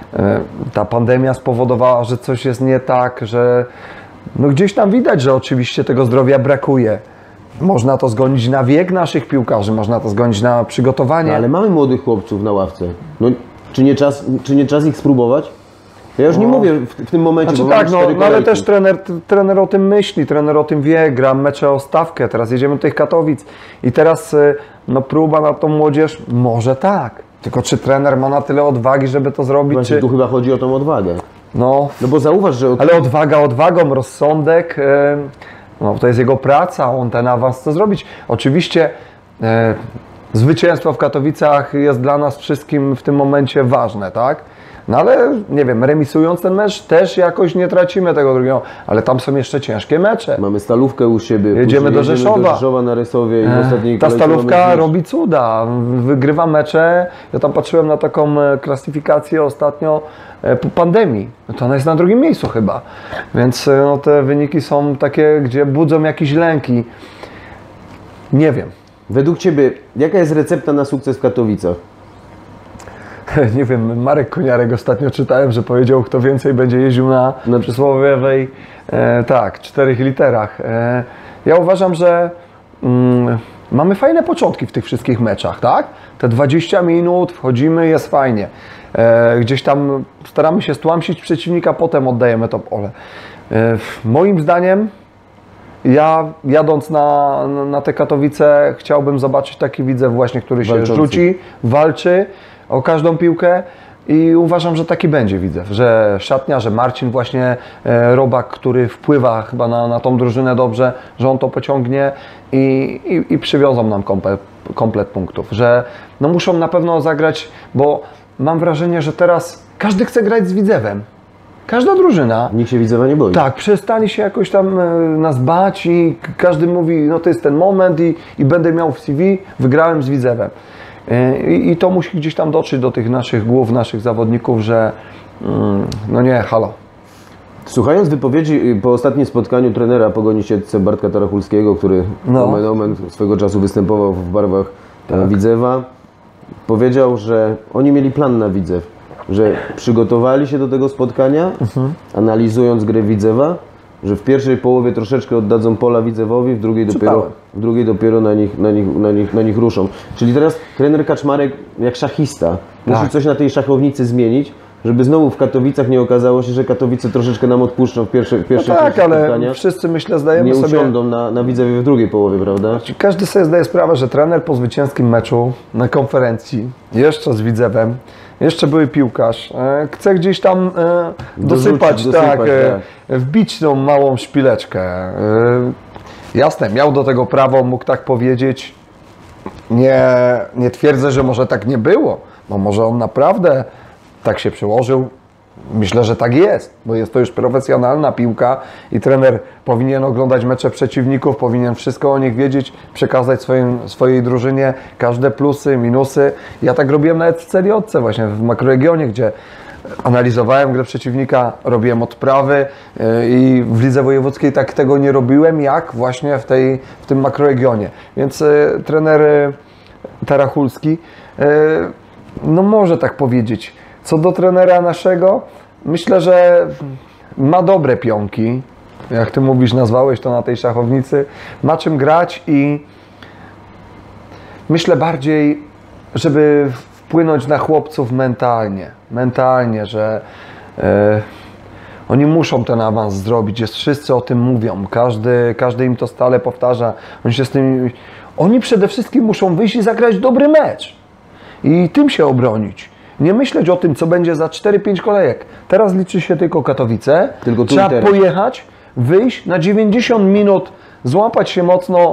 S2: ta pandemia spowodowała, że coś jest nie tak, że no gdzieś tam widać, że oczywiście tego zdrowia brakuje. Można to zgonić na wiek naszych piłkarzy, można to zgonić na przygotowanie.
S1: No, ale mamy młodych chłopców na ławce. No, czy, nie czas, czy nie czas ich spróbować? Ja już nie
S2: No.
S1: mówię w, w tym momencie,
S2: Znaczy
S1: bo mamy
S2: tak, no,
S1: cztery
S2: no ale
S1: kolejki.
S2: też trener, t- trener o tym myśli, trener o tym wie, gra mecze o stawkę, teraz jedziemy do tych Katowic i teraz y, no, próba na tą młodzież, może tak, tylko czy trener ma na tyle odwagi, żeby to zrobić,
S1: Właśnie
S2: czy...
S1: tu chyba chodzi o tą odwagę.
S2: No,
S1: No bo zauważ, że od...
S2: ale odwaga odwagą, rozsądek, e, no to jest jego praca, on ten awans chce zrobić. Oczywiście e, zwycięstwo w Katowicach jest dla nas wszystkim w tym momencie ważne, tak? No ale nie wiem, remisując ten mecz też jakoś nie tracimy tego drugiego, ale tam są jeszcze ciężkie mecze.
S1: mamy Stalówkę u siebie.
S2: Jedziemy
S1: później
S2: do Rzeszowa.
S1: do Rzeszowa na Rysowie i w ostatniej
S2: Ta
S1: kolejce
S2: Stalówka
S1: mamy zniszcz.
S2: robi cuda, wygrywa mecze. Ja tam patrzyłem na taką e, klasyfikację ostatnio e, po pandemii. No to ona jest na drugim miejscu chyba. Więc e, no, te wyniki są takie, gdzie budzą jakieś lęki. Nie wiem.
S1: Według Ciebie, jaka jest recepta na sukces w Katowicach?
S2: Nie wiem, Marek Koniarek ostatnio czytałem, że powiedział, kto więcej będzie jeździł na
S1: Na-
S2: przysłowiowej, e, tak, czterech literach. E, ja uważam, że mm, mamy fajne początki w tych wszystkich meczach, tak? Te dwadzieścia minut, wchodzimy, jest fajnie. E, gdzieś tam staramy się stłamsić przeciwnika, potem oddajemy to pole. E, moim zdaniem, ja jadąc na, na te Katowice chciałbym zobaczyć taki Widzew właśnie, który się
S1: Walczący.
S2: rzuci, walczy o każdą piłkę i uważam, że taki będzie Widzew, że szatnia, że Marcin właśnie e, Robak, który wpływa chyba na, na tą drużynę dobrze, że on to pociągnie i, i, i przywiozą nam komplet, komplet punktów, że no muszą na pewno zagrać, bo mam wrażenie, że teraz każdy chce grać z Widzewem. Każda drużyna.
S1: Nikt się Widzewa nie boi.
S2: Tak, przestali się jakoś tam e, nas bać i k- każdy mówi, no to jest ten moment i, i będę miał w C V, wygrałem z Widzewem. E, I, I to musi gdzieś tam dotrzeć do tych naszych głów, naszych zawodników, że mm, no nie, halo.
S1: Słuchając wypowiedzi y, po ostatnim spotkaniu trenera Pogoni Siedlce Bartka Tarachulskiego, który
S2: No.
S1: omen omen swego czasu występował w barwach tak. Widzewa, powiedział, że oni mieli plan na Widzew, że przygotowali się do tego spotkania,
S2: Mhm.
S1: analizując grę Widzewa, że w pierwszej połowie troszeczkę oddadzą pola Widzewowi, w drugiej dopiero,
S2: Czytałem.
S1: w drugiej dopiero na, nich, na, nich, na, nich, na nich ruszą. Czyli teraz trener Kaczmarek jak szachista musi
S2: Tak.
S1: coś na tej szachownicy zmienić, żeby znowu w Katowicach nie okazało się, że Katowice troszeczkę nam odpuszczą w pierwszej, w
S2: No
S1: pierwszej
S2: tak,
S1: części
S2: ale
S1: spotkania.
S2: wszyscy myślę zdajemy
S1: Nie
S2: sobie...
S1: usiądą na, na Widzewie w drugiej połowie, prawda?
S2: Każdy sobie zdaje sprawę, że trener po zwycięskim meczu na konferencji, jeszcze z Widzewem, jeszcze były piłkarz, e, chce gdzieś tam e, dosypać,
S1: Dorzucić,
S2: tak,
S1: dosypać,
S2: e, wbić tą małą szpileczkę. E, jasne, miał do tego prawo, mógł tak powiedzieć. Nie, nie twierdzę, że może tak nie było, bo może on naprawdę tak się przyłożył, Myślę, że tak jest, bo jest to już profesjonalna piłka i trener powinien oglądać mecze przeciwników, powinien wszystko o nich wiedzieć, przekazać swoim, swojej drużynie każde plusy, minusy. Ja tak robiłem nawet w celiotce właśnie, w makroregionie, gdzie analizowałem grę przeciwnika, robiłem odprawy yy, i w lidze wojewódzkiej tak tego nie robiłem, jak właśnie w, tej, w tym makroregionie. Więc yy, trener yy, Tarachulski, yy, no może tak powiedzieć. Co do trenera naszego, myślę, że ma dobre pionki, jak ty mówisz, nazwałeś to na tej szachownicy, ma czym grać i myślę bardziej, żeby wpłynąć na chłopców mentalnie, mentalnie, że e, oni muszą ten awans zrobić, jest, wszyscy o tym mówią, każdy, każdy im to stale powtarza, oni się z tym, oni przede wszystkim muszą wyjść i zagrać dobry mecz i tym się obronić. Nie myśleć o tym, co będzie za cztery pięć kolejek. Teraz liczy się tylko Katowice.
S1: Tylko tu
S2: Trzeba
S1: teraz.
S2: pojechać, wyjść na dziewięćdziesiąt minut, złapać się mocno,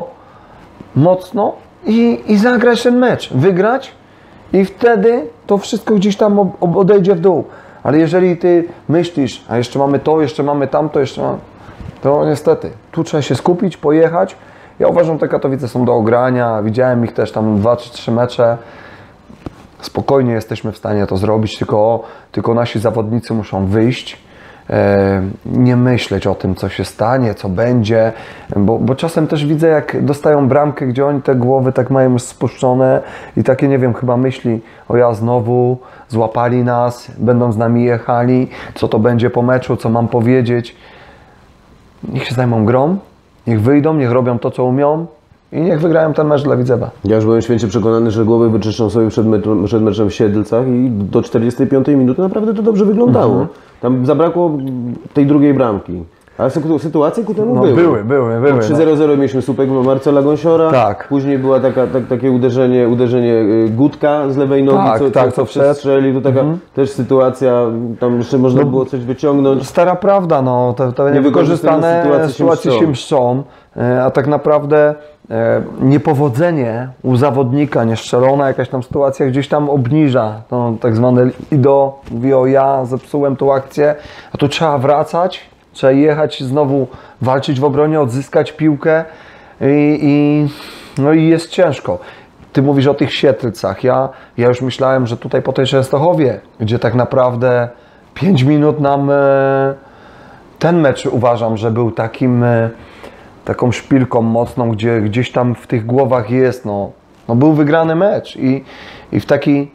S2: mocno i, i zagrać ten mecz. Wygrać i wtedy to wszystko gdzieś tam ob- odejdzie w dół. Ale jeżeli ty myślisz, a jeszcze mamy to, jeszcze mamy tamto, jeszcze mamy, to niestety, tu trzeba się skupić, pojechać. Ja uważam, że te Katowice są do ogrania. Widziałem ich też tam dwa czy trzy mecze. Spokojnie jesteśmy w stanie to zrobić, tylko, tylko nasi zawodnicy muszą wyjść, e, nie myśleć o tym, co się stanie, co będzie, bo, bo czasem też widzę, jak dostają bramkę, gdzie oni te głowy tak mają już spuszczone i takie, nie wiem, chyba myśli, o ja znowu, złapali nas, będą z nami jechali, co to będzie po meczu, co mam powiedzieć. Niech się zajmą grą, niech wyjdą, niech robią to, co umią. I niech wygrają ten mecz dla Widzewa.
S1: Ja już byłem święcie przekonany, że głowy wyczyszczą sobie przed meczem, przed meczem w Siedlcach i do czterdziestej piątej minuty naprawdę to dobrze wyglądało. Mhm. Tam zabrakło tej drugiej bramki. Ale sytuacje ku temu
S2: no,
S1: były.
S2: Były, były, były.
S1: trzy zero zero mieliśmy słupek Marcela Gąsiora.
S2: Tak.
S1: Później była taka, tak, takie uderzenie, uderzenie Gutka z lewej nogi,
S2: tak,
S1: co,
S2: tak,
S1: co, co przestrzelił. To taka mhm. też sytuacja, tam jeszcze można no, było coś wyciągnąć.
S2: Stara prawda, no, te, te niewykorzystane sytuacje, sytuacje się mszczą, a tak naprawdę e, niepowodzenie u zawodnika, niestrzelona jakaś tam sytuacja gdzieś tam obniża to tak zwane ido, mówi o ja zepsułem tą akcję, a tu trzeba wracać, trzeba jechać znowu walczyć w obronie, odzyskać piłkę i, i, no i jest ciężko. Ty mówisz o tych Siedlcach, ja, ja już myślałem, że tutaj po tej Częstochowie, gdzie tak naprawdę pięć minut nam e, ten mecz uważam, że był takim e, taką szpilką mocną, gdzie gdzieś tam w tych głowach jest, no, no był wygrany mecz i, i w taki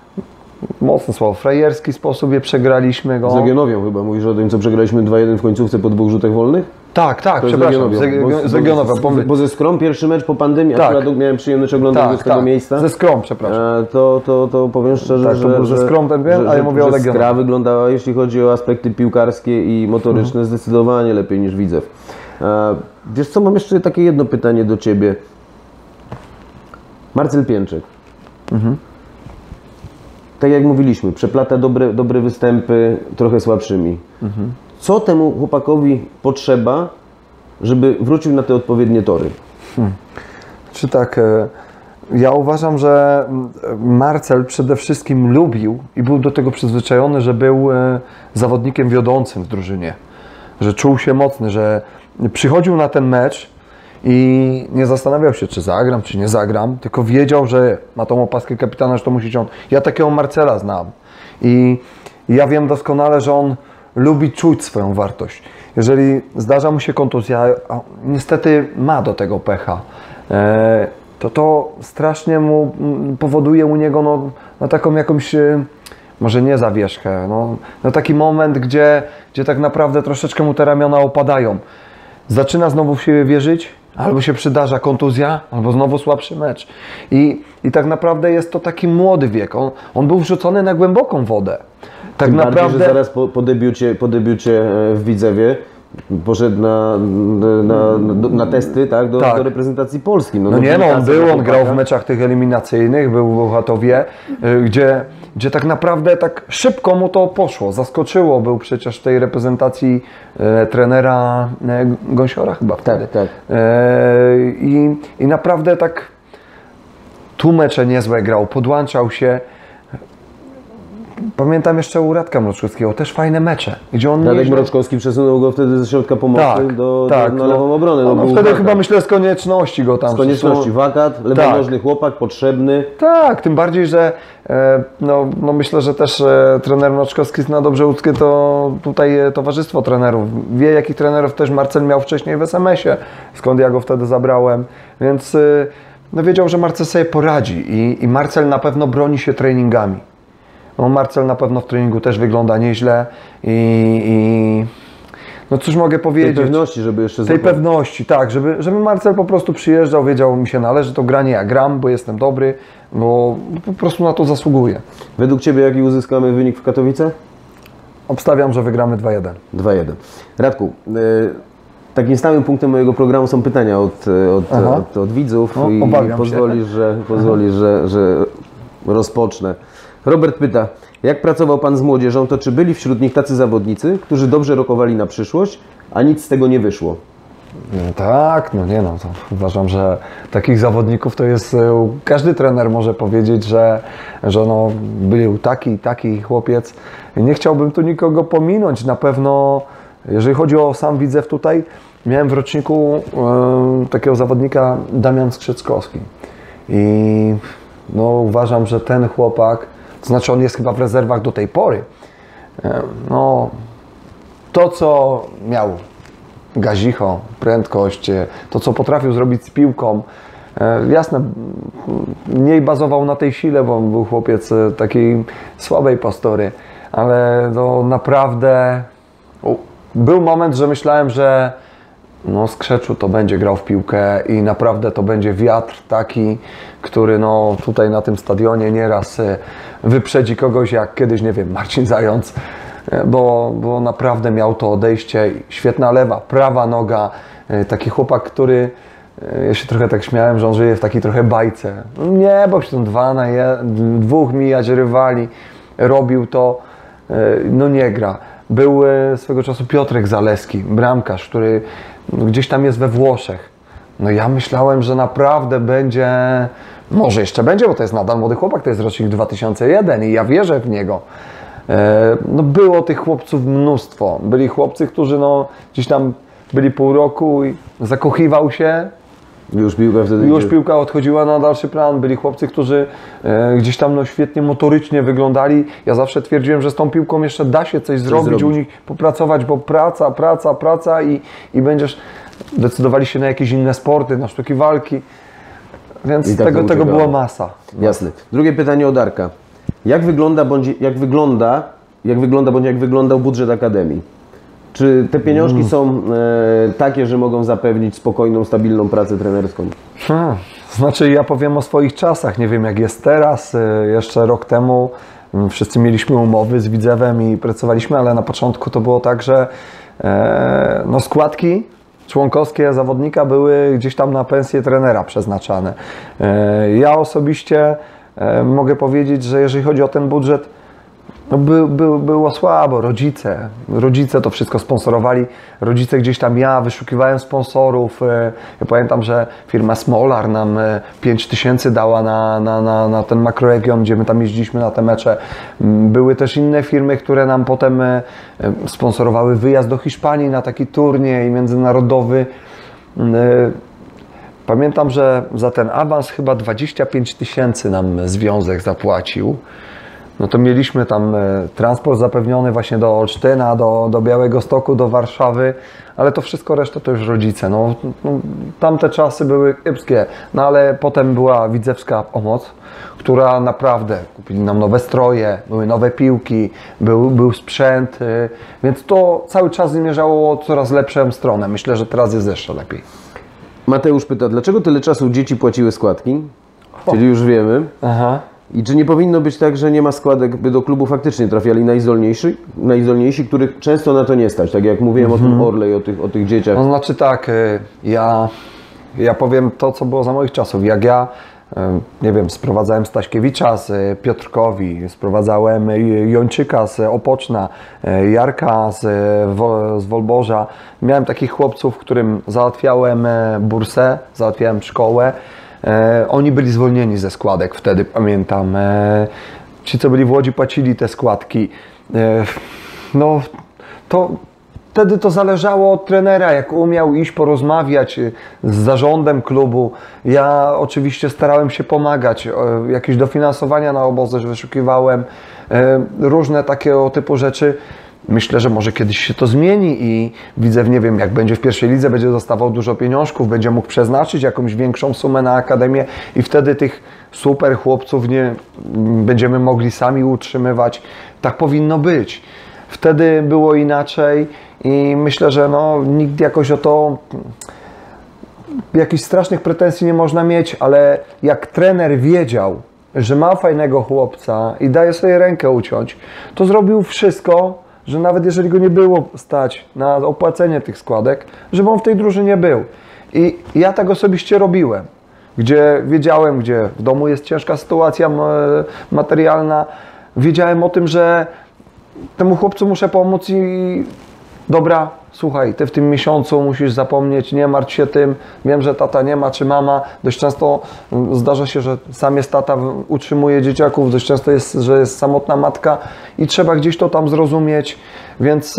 S2: mocny słowo, frajerski sposób je przegraliśmy go.
S1: Z Legionowią chyba, mówisz o tym, co przegraliśmy dwa jeden w końcówce po dwóch rzutach wolnych?
S2: Tak, tak,
S1: to
S2: przepraszam, z Legionowią.
S1: Bo, bo, bo ze Skrom pierwszy mecz po pandemii,
S2: tak.
S1: akurat miałem przyjemność oglądać
S2: tak,
S1: z tego
S2: tak.
S1: miejsca.
S2: Ze Skrom, przepraszam.
S1: To, to, to powiem szczerze,
S2: tak, to
S1: że,
S2: był ze Skrom ten wiem,
S1: że,
S2: ale ja mówię
S1: że
S2: o Legionowie.
S1: Skra wyglądała, jeśli chodzi o aspekty piłkarskie i motoryczne, mhm. zdecydowanie lepiej niż Widzew. Wiesz co, mam jeszcze takie jedno pytanie do Ciebie. Marcel Pięczek. Mhm. Tak jak mówiliśmy, przeplata dobre, dobre występy trochę słabszymi. Mhm. Co temu chłopakowi potrzeba, żeby wrócił na te odpowiednie tory?
S2: Hmm. Czy tak, ja uważam, że Marcel przede wszystkim lubił i był do tego przyzwyczajony, że był zawodnikiem wiodącym w drużynie. Że czuł się mocny, że przychodził na ten mecz i nie zastanawiał się, czy zagram, czy nie zagram, tylko wiedział, że ma tą opaskę kapitana, że to musi ciągnąć. Ja takiego Marcela znam i ja wiem doskonale, że on lubi czuć swoją wartość. Jeżeli zdarza mu się kontuzja, a niestety ma do tego pecha, to to strasznie mu powoduje u niego no, no taką jakąś, może nie zawieszkę, no, no taki moment, gdzie, gdzie tak naprawdę troszeczkę mu te ramiona opadają. Zaczyna znowu w siebie wierzyć, albo się przydarza kontuzja, albo znowu słabszy mecz. I, i tak naprawdę jest to taki młody wiek. On, on był wrzucony na głęboką wodę. Tak
S1: Tym
S2: naprawdę.
S1: Bardziej, że zaraz po, po, debiucie, po debiucie w Widzewie poszedł na, na, na, na testy, tak, do,
S2: tak.
S1: do reprezentacji Polski.
S2: No, no nie, no on był, on grał w meczach tych eliminacyjnych, był w Bełchatowie, gdzie, gdzie tak naprawdę tak szybko mu to poszło, zaskoczyło. Był przecież w tej reprezentacji e, trenera e, Gąsiora chyba wtedy.
S1: Tak, tak.
S2: E, i, I naprawdę tak tu mecze niezłe grał, podłączał się. pamiętam jeszcze u Radka Mroczkowskiego, też fajne mecze, gdzie on
S1: Radek
S2: nieźle-
S1: Mroczkowski przesunął go wtedy ze środka pomocy
S2: tak,
S1: do,
S2: tak,
S1: do, na lewą obronę.
S2: No, no,
S1: był
S2: wtedy
S1: wakat.
S2: chyba myślę z konieczności go tam.
S1: Z konieczności wakat, lewonożny chłopak, potrzebny.
S2: Tak, tym bardziej, że e, no, no myślę, że też e, trener Mroczkowski zna dobrze łódzkie to tutaj e, towarzystwo trenerów. Wie, jakich trenerów też Marcel miał wcześniej w es em esie, skąd ja go wtedy zabrałem, więc e, no wiedział, że Marcel sobie poradzi i, i Marcel na pewno broni się treningami. No, Marcel na pewno w treningu też wygląda nieźle i, i no cóż mogę
S1: Tej
S2: powiedzieć.
S1: pewności, żeby jeszcze
S2: Tej
S1: zapomnieć.
S2: pewności, tak, żeby, żeby Marcel po prostu przyjeżdżał, wiedział, mi się należy to granie, ja gram, bo jestem dobry, bo po prostu na to zasługuję.
S1: Według Ciebie jaki uzyskamy wynik w Katowicach?
S2: Obstawiam, że wygramy dwa jeden.
S1: dwa jeden. Radku, e, takim stałym punktem mojego programu są pytania od, od,
S2: Aha.
S1: od, od widzów
S2: No,
S1: i
S2: obawiam się.
S1: pozwolisz, że, pozwolisz że, że rozpocznę. Robert pyta, jak pracował Pan z młodzieżą, to czy byli wśród nich tacy zawodnicy, którzy dobrze rokowali na przyszłość, a nic z tego nie wyszło?
S2: No tak, no nie no, to uważam, że takich zawodników to jest, e, każdy trener może powiedzieć, że, że no, był taki, taki chłopiec. Nie chciałbym tu nikogo pominąć, na pewno, jeżeli chodzi o sam Widzew tutaj, miałem w roczniku e, takiego zawodnika Damian Skrzyckowski i no, uważam, że ten chłopak, to znaczy on jest chyba w rezerwach do tej pory, e, no to co miał gazicho, prędkość, to co potrafił zrobić z piłką. Jasne, mniej bazował na tej sile, bo był chłopiec takiej słabej postury, ale no naprawdę był moment, że myślałem, że no Skrzeczu to będzie grał w piłkę i naprawdę to będzie wiatr taki, który no tutaj na tym stadionie nieraz wyprzedzi kogoś jak kiedyś, nie wiem, Marcin Zając, bo, bo naprawdę miał to odejście, świetna lewa, prawa noga, taki chłopak, który, ja się trochę tak śmiałem, że on żyje w takiej trochę bajce. Nie, bo się tam dwa na je, dwóch mijać rywali, robił to, no nie gra. Był swego czasu Piotrek Zaleski, bramkarz, który gdzieś tam jest we Włoszech. No ja myślałem, że naprawdę będzie, może jeszcze będzie, bo to jest nadal młody chłopak, to jest rocznik dwa tysiące jeden i ja wierzę w niego. No było tych chłopców mnóstwo. Byli chłopcy, którzy no gdzieś tam byli pół roku i zakochiwał się.
S1: Już piłka wtedy
S2: Już
S1: gdzie-
S2: piłka odchodziła na dalszy plan. Byli chłopcy, którzy e, gdzieś tam no, świetnie motorycznie wyglądali. Ja zawsze twierdziłem, że z tą piłką jeszcze da się coś, zrobić,
S1: zrobić.
S2: u nich popracować, bo praca, praca, praca i, i będziesz decydowali się na jakieś inne sporty, na sztuki walki. Więc
S1: I tak
S2: tego,
S1: to
S2: tego
S1: uciekało.
S2: była masa.
S1: Jasne. Drugie pytanie od Darka. Jak wygląda, bądź jak wygląda, jak wygląda, bądź jak wyglądał budżet Akademii? Czy te pieniążki
S2: Mm.
S1: są e, takie, że mogą zapewnić spokojną, stabilną pracę trenerską?
S2: Hmm. Znaczy ja powiem o swoich czasach, nie wiem jak jest teraz, y, jeszcze rok temu y, wszyscy mieliśmy umowy z Widzewem i pracowaliśmy, ale na początku to było tak, że e, no składki członkowskie zawodnika były gdzieś tam na pensję trenera przeznaczane. E, ja osobiście e, mogę powiedzieć, że jeżeli chodzi o ten budżet, no by, by, było słabo, rodzice, rodzice to wszystko sponsorowali, rodzice gdzieś tam, ja wyszukiwałem sponsorów, e, ja pamiętam, że firma Smolar nam e, pięć tysięcy dała na, na, na, na ten makroregion, gdzie my tam jeździliśmy na te mecze. M, Były też inne firmy, które nam potem e, e, sponsorowały wyjazd do Hiszpanii na taki turniej międzynarodowy. M, e, Pamiętam, że za ten awans chyba dwadzieścia pięć tysięcy nam związek zapłacił. No to mieliśmy tam e, transport zapewniony właśnie do Olsztyna, do, do Białegostoku, do Warszawy, ale to wszystko reszta to już rodzice. No, no, tamte czasy były kiepskie, no ale potem była widzewska pomoc, która naprawdę kupili nam nowe stroje, były nowe piłki, był, był sprzęt, e, więc to cały czas zmierzało coraz lepszą stronę. Myślę, że teraz jest jeszcze lepiej.
S1: Mateusz pyta, dlaczego tyle czasu dzieci płaciły składki? Czyli już wiemy.
S2: Aha.
S1: I czy nie powinno być tak, że nie ma składek, by do klubu faktycznie trafiali najzdolniejsi, najzdolniejsi, których często na to nie stać? Tak jak mówiłem
S2: Mhm.
S1: o tym Orle i o tych, o tych dzieciach.
S2: No znaczy tak, y, ja, ja powiem to, co było za moich czasów. Jak ja, y, nie wiem, sprowadzałem Staśkiewicza z y, Piotrkowi, sprowadzałem y, Jończyka z Opoczna, y, Jarka z, y, Wo- z Wolborza. Miałem takich chłopców, którym załatwiałem y, bursę, załatwiałem szkołę. E, oni byli zwolnieni ze składek wtedy, pamiętam. E, ci, co byli w Łodzi, płacili te składki. E, no, to wtedy to zależało od trenera, jak umiał iść porozmawiać z zarządem klubu. Ja oczywiście starałem się pomagać, jakieś dofinansowania na obozy wyszukiwałem, różne takiego typu rzeczy. Myślę, że może kiedyś się to zmieni i Widzew, nie wiem, jak będzie w pierwszej lidze, będzie dostawał dużo pieniążków, będzie mógł przeznaczyć jakąś większą sumę na akademię i wtedy tych super chłopców nie będziemy mogli sami utrzymywać. Tak powinno być. Wtedy było inaczej i myślę, że no, nikt jakoś o to, jakichś strasznych pretensji nie można mieć, ale jak trener wiedział, że ma fajnego chłopca i daje sobie rękę uciąć, to zrobił wszystko, że nawet jeżeli go nie było stać na opłacenie tych składek, żeby on w tej drużynie był. I ja tak osobiście robiłem, gdzie wiedziałem, gdzie w domu jest ciężka sytuacja materialna, wiedziałem o tym, że temu chłopcu muszę pomóc i dobra, słuchaj, ty w tym miesiącu musisz zapomnieć, nie martw się tym, wiem, że tata nie ma, czy mama, dość często zdarza się, że sam jest tata, utrzymuje dzieciaków, dość często jest, że jest samotna matka i trzeba gdzieś to tam zrozumieć, więc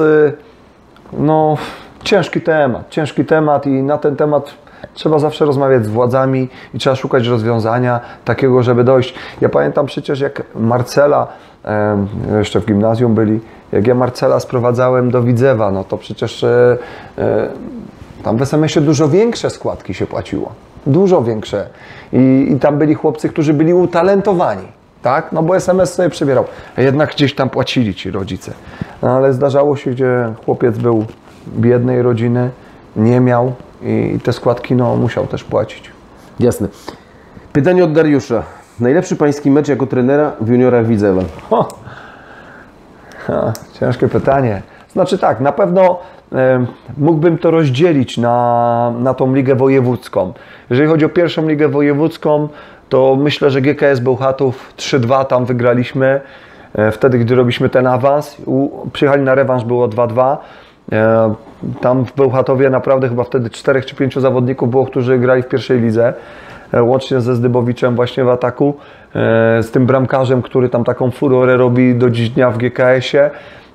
S2: no, ciężki temat, ciężki temat i na ten temat trzeba zawsze rozmawiać z władzami i trzeba szukać rozwiązania takiego, żeby dojść. Ja pamiętam przecież, jak Marcela, jeszcze w gimnazjum byli, jak ja Marcela sprowadzałem do Widzewa, no to przecież e, e, tam w es em esie dużo większe składki się płaciło. Dużo większe. I, I tam byli chłopcy, którzy byli utalentowani, tak? No bo es em es sobie przebierał. A jednak gdzieś tam płacili ci rodzice. No, ale zdarzało się, gdzie chłopiec był biednej rodziny, nie miał i te składki no, musiał też płacić.
S1: Jasne. Pytanie od Dariusza. Najlepszy pański mecz jako trenera w juniorach Widzewa?
S2: Ho. Ha, ciężkie pytanie. Znaczy tak, na pewno e, mógłbym to rozdzielić na, na tą ligę wojewódzką. Jeżeli chodzi o pierwszą ligę wojewódzką, to myślę, że G K S Bełchatów trzy dwa tam wygraliśmy. E, wtedy, gdy robiliśmy ten awans. U, przyjechali na rewanż, było dwa dwa. E, tam w Bełchatowie naprawdę chyba wtedy czterech czy pięciu zawodników było, którzy grali w pierwszej lidze. Łącznie ze Zdybowiczem właśnie w ataku, z tym bramkarzem, który tam taką furorę robi do dziś dnia w G K esie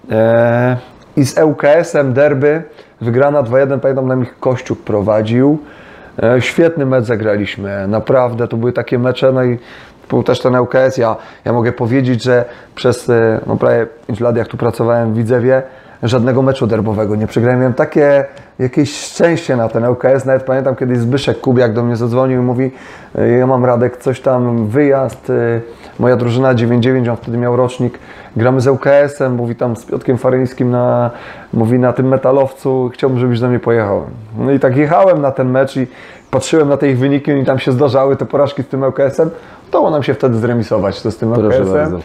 S2: i z E U K esem derby wygrana dwa jeden, pamiętam, nam ich Kościuk prowadził. Świetny mecz zagraliśmy, naprawdę to były takie mecze, no i był też ten E U K es. Ja, ja mogę powiedzieć, że przez no, prawie pięć lat, jak tu pracowałem w Widzewie, żadnego meczu derbowego nie przegrałem. Miałem takie jakieś szczęście na ten E U K es. Nawet pamiętam, kiedyś Zbyszek Kubiak do mnie zadzwonił i mówi: ja mam, Radek, coś tam, wyjazd, moja drużyna dziewięć dziewięć, on wtedy miał rocznik, gramy z E U K esem, mówi tam z Piotrkiem Faryńskim, na, mówi na tym metalowcu, chciałbym, żebyś ze mnie pojechał. No i tak jechałem na ten mecz i patrzyłem na te ich wyniki i tam się zdarzały te porażki z tym E U K esem. Udało nam się wtedy zremisować to z tym E U K esem.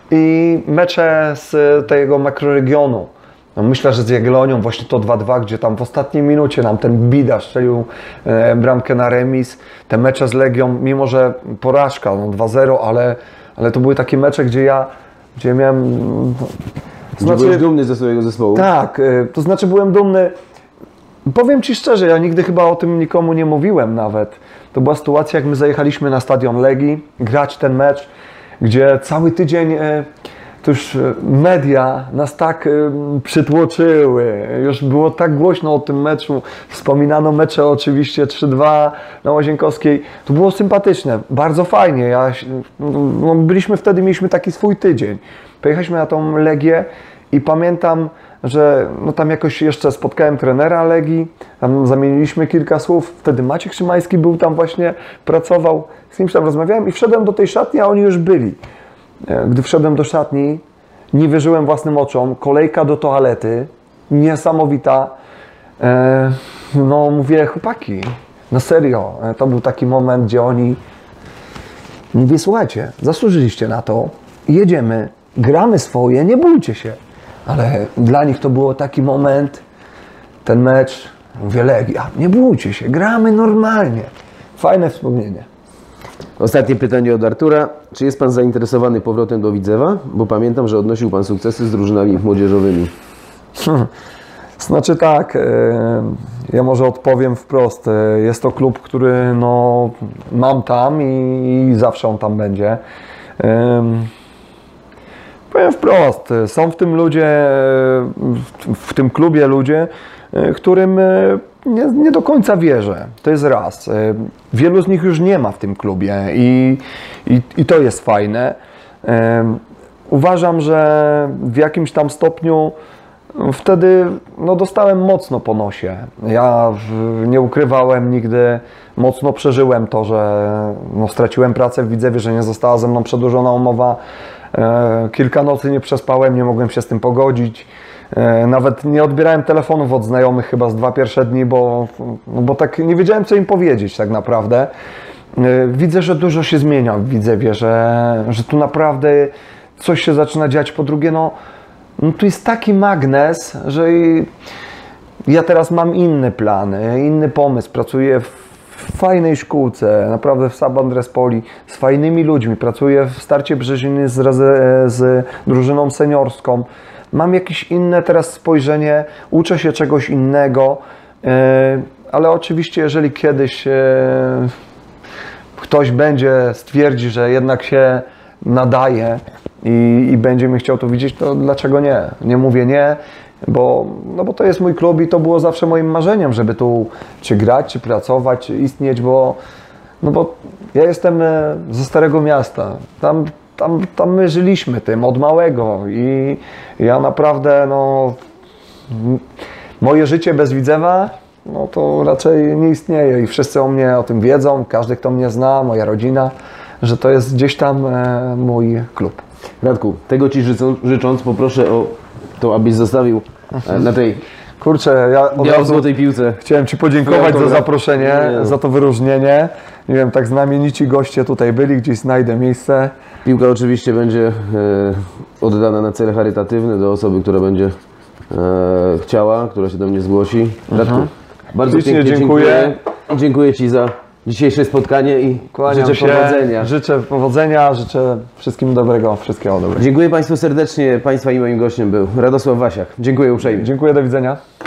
S2: I mecze z tego makroregionu. No myślę, że z Jagiellonią właśnie to dwa dwa, gdzie tam w ostatniej minucie nam ten Bida strzelił e, bramkę na remis. Te mecze z Legią, mimo że porażka, no dwa zero, ale, ale to były takie mecze, gdzie ja, gdzie miałem... No,
S1: to znaczy, byłeś dumny ze swojego zespołu?
S2: Tak, e, to znaczy byłem dumny. Powiem Ci szczerze, ja nigdy chyba o tym nikomu nie mówiłem nawet. To była sytuacja, jak my zajechaliśmy na stadion Legii, grać ten mecz, gdzie cały tydzień... E, to już media nas tak y, przytłoczyły, już było tak głośno o tym meczu, wspominano mecze oczywiście trzy dwa na Łazienkowskiej, to było sympatyczne, bardzo fajnie, ja, no, byliśmy wtedy, mieliśmy taki swój tydzień, pojechaliśmy na tą Legię i pamiętam, że no, tam jakoś jeszcze spotkałem trenera Legii, tam zamieniliśmy kilka słów, wtedy Maciek Szymański był tam właśnie, pracował, z kimś tam rozmawiałem i wszedłem do tej szatni, a oni już byli. Gdy wszedłem do szatni, nie wierzyłem własnym oczom. Kolejka do toalety, niesamowita. E, no mówię, chłopaki, no serio, to był taki moment, gdzie oni... Mówię, słuchajcie, zasłużyliście na to, jedziemy, gramy swoje, nie bójcie się. Ale dla nich to było taki moment, ten mecz, mówię, Legia, nie bójcie się, gramy normalnie. Fajne wspomnienie.
S1: Ostatnie pytanie od Artura. Czy jest Pan zainteresowany powrotem do Widzewa? Bo pamiętam, że odnosił Pan sukcesy z drużynami młodzieżowymi.
S2: Hmm. Znaczy tak, ja może odpowiem wprost. Jest to klub, który no, mam tam i zawsze on tam będzie. powiem wprost, są w tym ludzie, w, w tym klubie ludzie, którym nie, nie do końca wierzę. To jest raz. Wielu z nich już nie ma w tym klubie i, i, i to jest fajne. Uważam, że w jakimś tam stopniu wtedy no, dostałem mocno po nosie. Ja w, nie ukrywałem nigdy, mocno przeżyłem to, że no, straciłem pracę w Widzewie, że nie została ze mną przedłużona umowa. E, kilka nocy nie przespałem, nie mogłem się z tym pogodzić. E, nawet nie odbierałem telefonów od znajomych chyba z dwa pierwsze dni, bo, no, bo tak nie wiedziałem, co im powiedzieć tak naprawdę. E, widzę, że dużo się zmienia w Widzewie, że, że tu naprawdę coś się zaczyna dziać. Po drugie, no, no tu jest taki magnes, że ja teraz mam inne plany, inny pomysł. Pracuję w fajnej szkółce, naprawdę w Sab Andrespoli, z fajnymi ludźmi. Pracuję w Starcie Brzeziny z, z drużyną seniorską. Mam jakieś inne teraz spojrzenie, uczę się czegoś innego, ale oczywiście jeżeli kiedyś ktoś będzie stwierdzi, że jednak się nadaje i, i będzie mi chciał to widzieć, to dlaczego nie? Nie mówię nie, bo, no bo to jest mój klub i to było zawsze moim marzeniem, żeby tu czy grać, czy pracować, czy istnieć, bo, no bo ja jestem ze Starego Miasta. Tam, tam, tam my żyliśmy tym od małego i ja naprawdę, no, moje życie bez Widzewa, no to raczej nie istnieje i wszyscy o mnie o tym wiedzą, każdy, kto mnie zna, moja rodzina, że to jest gdzieś tam e, mój klub.
S1: Radku, tego Ci życzą, życząc, poproszę o to, abyś zostawił e, na tej
S2: Kurczę, ja od razu
S1: złotej piłce.
S2: chciałem Ci podziękować za zaproszenie,
S1: nie, nie.
S2: za to wyróżnienie. Nie wiem, tak znamienici goście tutaj byli, gdzieś znajdę miejsce.
S1: Piłka oczywiście będzie e, oddana na cele charytatywne do osoby, która będzie e, chciała, która się do mnie zgłosi. Radku, bardzo
S2: Ślicznie
S1: pięknie
S2: dziękuję.
S1: dziękuję. Dziękuję Ci za dzisiejsze spotkanie i
S2: Kłaniam
S1: życzę
S2: się,
S1: powodzenia.
S2: Życzę powodzenia, życzę wszystkim dobrego, wszystkiego dobrego.
S1: Dziękuję Państwu serdecznie. Państwa i moim gościem był Radosław Wasiak. Dziękuję uprzejmie.
S2: Dziękuję, do widzenia.